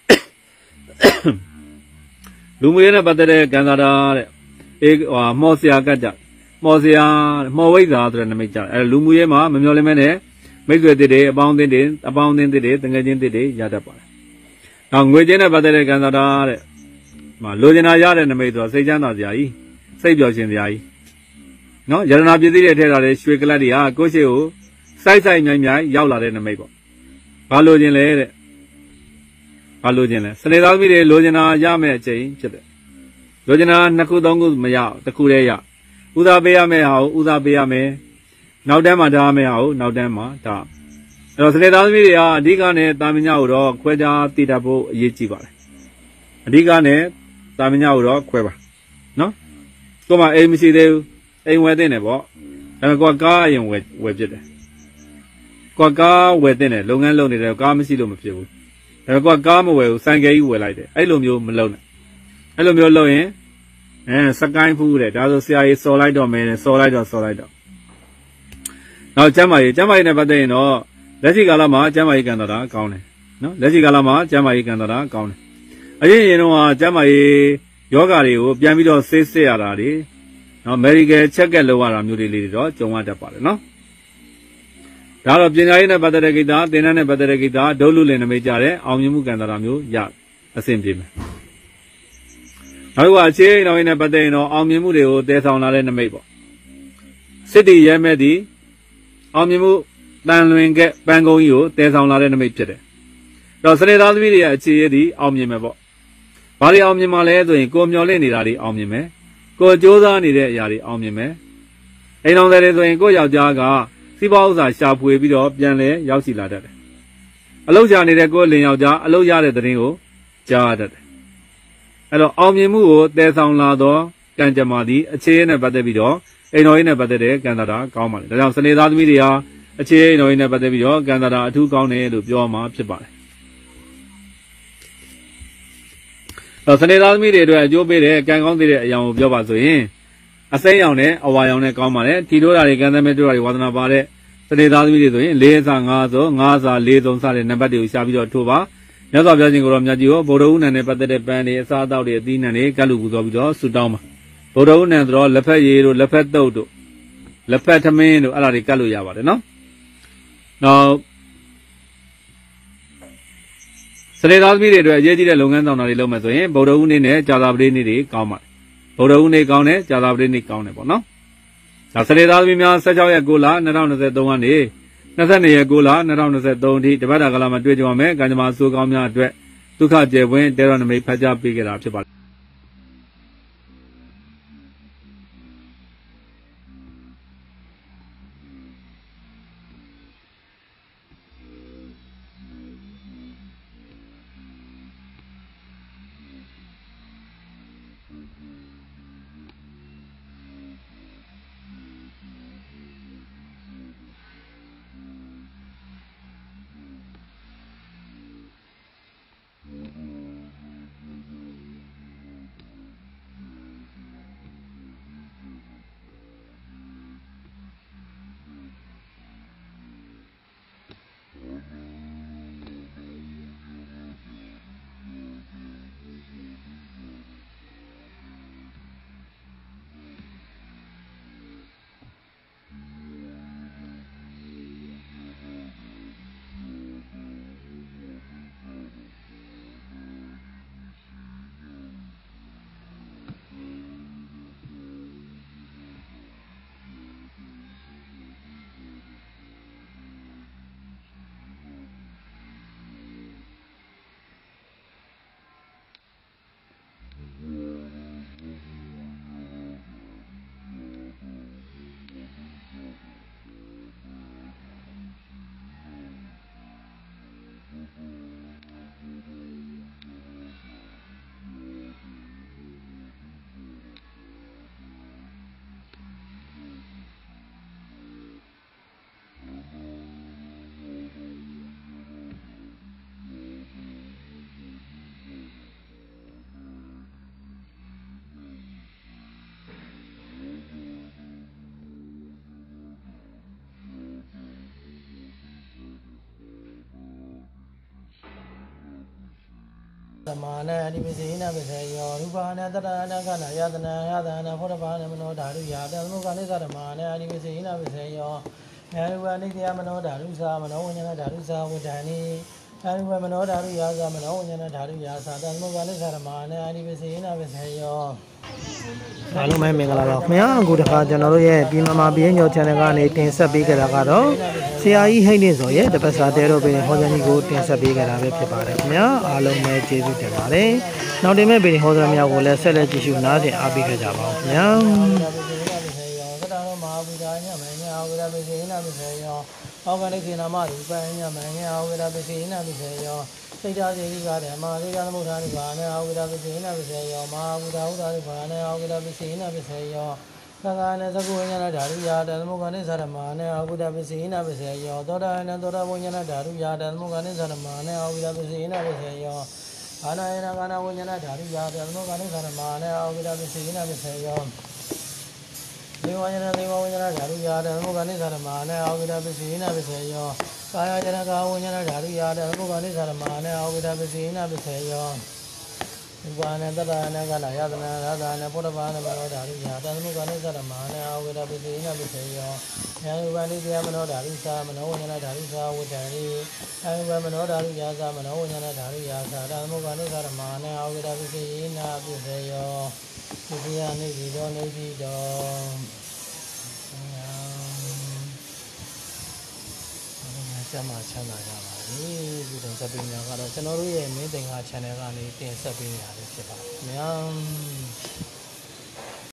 လူမျိုးရေးနဲ့ပတ်သက်တဲ့ကံစားတာတဲ့အေးဟိုမော်စရာကတ်ကြမော်စရာမော်ဝိဇ္ဇာဆိုတဲ့နမိတ်ကြအဲလူမျိုးရေးမှာမမျောလင်းမဲနဲ့မိတ်ဆွေတွေအပေါင်းအသင်းတွေအပေါင်းအသင်းတွေတငယ်ချင်းတွေရတတ်ပါတယ်။နောက်ငွေချင်းနဲ့ပတ်သက်တဲ့ကံစားတာတဲ့မှာလိုချင်တာရတဲ့နမိတ်ဆိုတော့စိတ်ချမ်းသာစရာကြီးစိတ်ပျော်ရွှင်စရာကြီးနော်ယရနာပစ္စည်းတွေထည့်ထားတဲ့ရွှေကလတ်တွေဟာကိုယ့်ရှိကိုစိုက်စိုက်မြိုင်မြိုင်ရောက်လာတဲ့နမိတ်ပေါ့။ဘာလိုချင်လဲတဲ့ဘာလိုချင်လဲစနေသားသမီးတွေလိုချင်တာရမယ့်အချိန်ဖြစ်တယ်လိုချင်တာနှစ်ခုသုံးခုမရတစ်ခုတည်းရဥသာပေးရမယ့်ဟာကိုဥသာပေးရမယ်နောက်တန်းမှာထားရမယ့်ဟာကိုနောက်တန်းမှာထားအဲ့တော့စနေသားသမီးတွေဟာအဓိကနဲ့တာမညကိုတော့ခွဲခြားသိတတ်ဖို့အရေးကြီးပါတယ်အဓိကနဲ့တာမညကိုတော့ခွဲပါနော်ကိုမအိမ်မရှိသေးဘူးအိမ်ဝယ်တဲ့နေပေါ့ဒါပေမဲ့ကိုကကားအရင်ဝယ်ဝယ်ဖြစ်တယ်ကိုကကားဝယ်တဲ့နေလုပ်ငန်းလုပ်နေတယ်ကားမရှိလို့မဖြစ်ဘူးဒါပေမဲ့ကားမဝယ်ဘူးဆိုင်ကယ်ကြီးဝယ်လိုက်တယ်အဲ့လိုမျိုးမလုပ်နဲ့အဲ့လိုမျိုးလုပ်ရင်အဲစကိုင်းဖူးတဲ့ဒါဆိုဆရာကြီးစော်လိုက်တော့မယ်စော်လိုက်တော့စော်လိုက်တော့နောက်ကျမ်းမာရေးကျမ်းမာရေးနဲ့ပတ်သက်ရင်တော့လက်ရှိကာလမှာကျမ်းမာရေးကံတော်တာကောင်းတယ်နော်လက်ရှိကာလမှာကျမ်းမာရေးကံတော်တာကောင်းတယ်အရင်ရင်တော့ကျမ်းမာရေးယောဂတွေကိုပြန်ပြီးတော့ဆေးစစ်ရတာတွေနော် medical check လုပ်ရတာမျိုးတွေလေးတွေတော့ကြုံရတတ်ပါတယ်နော်ဒါတော့ပညာရေးနဲ့ပတ်သက်တဲ့ကိစ္စသင်တန်းနဲ့ပတ်သက်တဲ့ကိစ္စဒုလူလင်နမိတ်ကြတဲ့အောင်မြင်မှုကံတော်တာမျိုးရအဆင်ပြေမယ်နောက်တစ်ခုအခြေအနေတော်နဲ့ပတ်သက်ရင်တော့အောင်မြင်မှုတွေကိုတည်ဆောင်လာတဲ့နမိတ်ပေါ့စစ်တီရဲမဲ့သည်အောင်မြင်မှု tàn luyện cái ban công yếu tếဆောင်လာတဲ့နမိတ်ဖြစ်တယ်တော့စနေသားသမီးတွေရဲ့အခြေရည်အောင်မြင်မယ်ပေါ့ဘာတွေအောင်မြင်မှလဲဆိုရင်ကိုမျော်လင့်နေတာတွေအောင်မြင်မယ်ကိုစ조사နေတဲ့အရာတွေအောင်မြင်မယ်အိမ်တော်တွေဆိုရင်ကိုယောက်ျားကစီးပွားဥစ္စာရှာဖွေပြီးတော့ပြန်လဲရောက်ရှိလာတတ်တယ်အလုပ်ရှာနေတဲ့ကိုလင်ယောက်ျားအလုပ်ရတဲ့သတင်းကိုကြားတတ်တယ်အဲ့တော့အောင်မြင်မှုကိုတည်ဆောင်လာတော့ကံကြမ္မာသည်အခြေရည်နဲ့ပတ်သက်ပြီးတော့အိမ်တော်ကြီးနဲ့ပတ်သက်တဲ့ကံတာတာကောင်းပါလေဒါကြောင့်စနေသားသမီးတွေဟာအခြေအိမ်တော်ကြီးနဲ့ပတ်သက်ပြီးတော့ကံတာတာအထူးကောင်းတယ်လို့ပြောမှာဖြစ်ပါတယ်တော့စနေသားသမီးတွေအတွက်အကျိုးပေးတဲ့ကံကောင်းသေးတဲ့အရာကိုပြောပါဆိုရင်အစိမ်းရောင်နဲ့အဝါရောင်နဲ့ကောင်းပါတယ်ထီထိုးတာတွေကံသမီးတို့တွေဝါသနာပါတဲ့စနေသားသမီးတွေဆိုရင်လေးစားငါးဆိုငါးစားလေးသုံးစားတဲ့နံပါတ်တွေကိုရှာပြီးတော့ထိုးပါမြတ်စွာဘုရားရှင်ကိုတော်မြတ်ကြီးကိုဗုဒ္ဓဦးနံနဲ့ပတ်သက်တဲ့ပန်းတွေအစားအသောက်တွေအသီးနှံတွေကတ်လူပူဇော်ပြီးတော့ဆုတောင်းပါဗုဒ္ဓဦးနံဆိုတော့လက်ဖက်ရည်တို့လက်ဖက်တုပ်တို့လက်ဖက်ထမင်းတို့အဲ့ဒါတွေကတ်လို့ရပါတယ်နော်နောက်စနေသားသမီးတွေအတွက်အရေးကြီးတဲ့လုပ်ငန်းဆောင်တာတွေလုပ်မယ်ဆိုရင်ဗုဒ္ဓဦးနေ့နဲ့ကြာသပတေးနေ့တွေကောင်းပါတယ်ဗုဒ္ဓဦးနေ့ကောင်းတယ်ကြာသပတေးနေ့ကောင်းတယ်ပေါ့နော်ဒါစနေသားသမီးများ၁၆ရက်၉လ၂၀၂၃ကနေ၂၂ရက်၉လ၂၀၂၃အထိတပတ်တာကာလမှာတွေ့ကြရမယ်ကံကြမ္မာစိုးကောင်းများအတွက်ဒုက္ခကျေပွင့်တေရနမိတ်ဖတ်ကြားပေးခဲ့တာဖြစ်ပါတယ်သမနာအဓိပစေနာပစေယောရူပနာတတနာကနာယတနာယတနာဖောတဘာနမနောဓာရုယာတသမုကနိသဓမ္မာနာအဓိပစေနာပစေယောယရူပနိတယမနောဓာရုသာမနောဝိညာဏဓာရုသာဝဋ္ဌာနိယရူပမနောဓာရုယာသာမနောဝိညာဏဓာရုယာသာတသမုကနိသဓမ္မာနာအဓိပစေနာပစေယောအားလုံးပဲမင်္ဂလာပါခင်ဗျာအခုတခါကျွန်တော်တို့ရဲ့ပြည်မမာပြင်းကျော် channel ကနေတင်ဆက်ပေးကြတာကတော့ဆရာကြီးဟိတ်နေစော်ရဲ့တပတ်စာတဲတော်ပြည်ဟောကြားကြီးကိုတင်ဆက်ပေးကြတာပဲဖြစ်ပါတယ်ခင်ဗျာအားလုံးပဲကျေးဇူးတင်ပါတယ်နောက်တင်မဲ့ပြည်ဟောကြားများကိုလည်းဆက်လက်ကြည့်ရှုနားဆင်အားပေးကြကြပါဦးခင်ဗျာအောက်ကလေးနာမရူပညမငယ်အောက်ကလေးပစေနာပစေယောစိတ်ဓာတ်စီကဓမ္မသေယသမုဋ္ဌာနိဗ္ဗာန်အောက်ကလေးပစေနာပစေယောမဟာဘုဒ္ဓဥဒ္ဓနိဗ္ဗာန်အောက်ကလေးပစေနာပစေယောသံဃာနဲ့သကုဝိညာဏဓာရုယာတသမုကနိသရမနဲ့အောက်ကလေးပစေနာပစေယောသောတာနဲ့သောတာဝိညာဏဓာရုယာတသမုကနိသရမနဲ့အောက်ကလေးပစေနာပစေယောအာနာယနာကနာဝိညာဏဓာရုယာတသမုကနိသရမနဲ့အောက်ကလေးပစေနာပစေယောဒေဝယနာဒေဝဝိညာဏဓာရုယာတသမုကနိသရမနဲ့အောက်ကလေးပစေနာပစေယောကာယจนกาဝိညာဏဓာရုယာတသမုကနိသရမနဲ့အောက်ကလေးပစေနာပစေယောဥပါဏတတနာကနာယတနာရတာနဲ့ဘုဒ္ဓဘာနမနောဓာရုယာတသမုကနိသရမနဲ့အောက်ကလေးပစေနာပစေယောဉာဏ်ဥပနိတရားမနောဓာရုသာမနောဝိညာဏဓာရုသာဝဋ္ဌာနိအယုပမနောဓာရုယာသာမနောဝိညာဏဓာရုယာသာတသမုကနိသရမနဲ့အောက်ကလေးပစေနာပစေယောဒီပြာနေပြီတော်နေပြီတော်
ကျမ်းမာချမ်းသာကြပါစေဒီတင်ဆက်ပေးနေတာကတော့ကျွန်တော်တို့ရဲ့မင်းသင်္ကာ channel ကနေတင်ဆက်ပေးနေတာဖြစ်ပါတယ်ခင်ဗျာ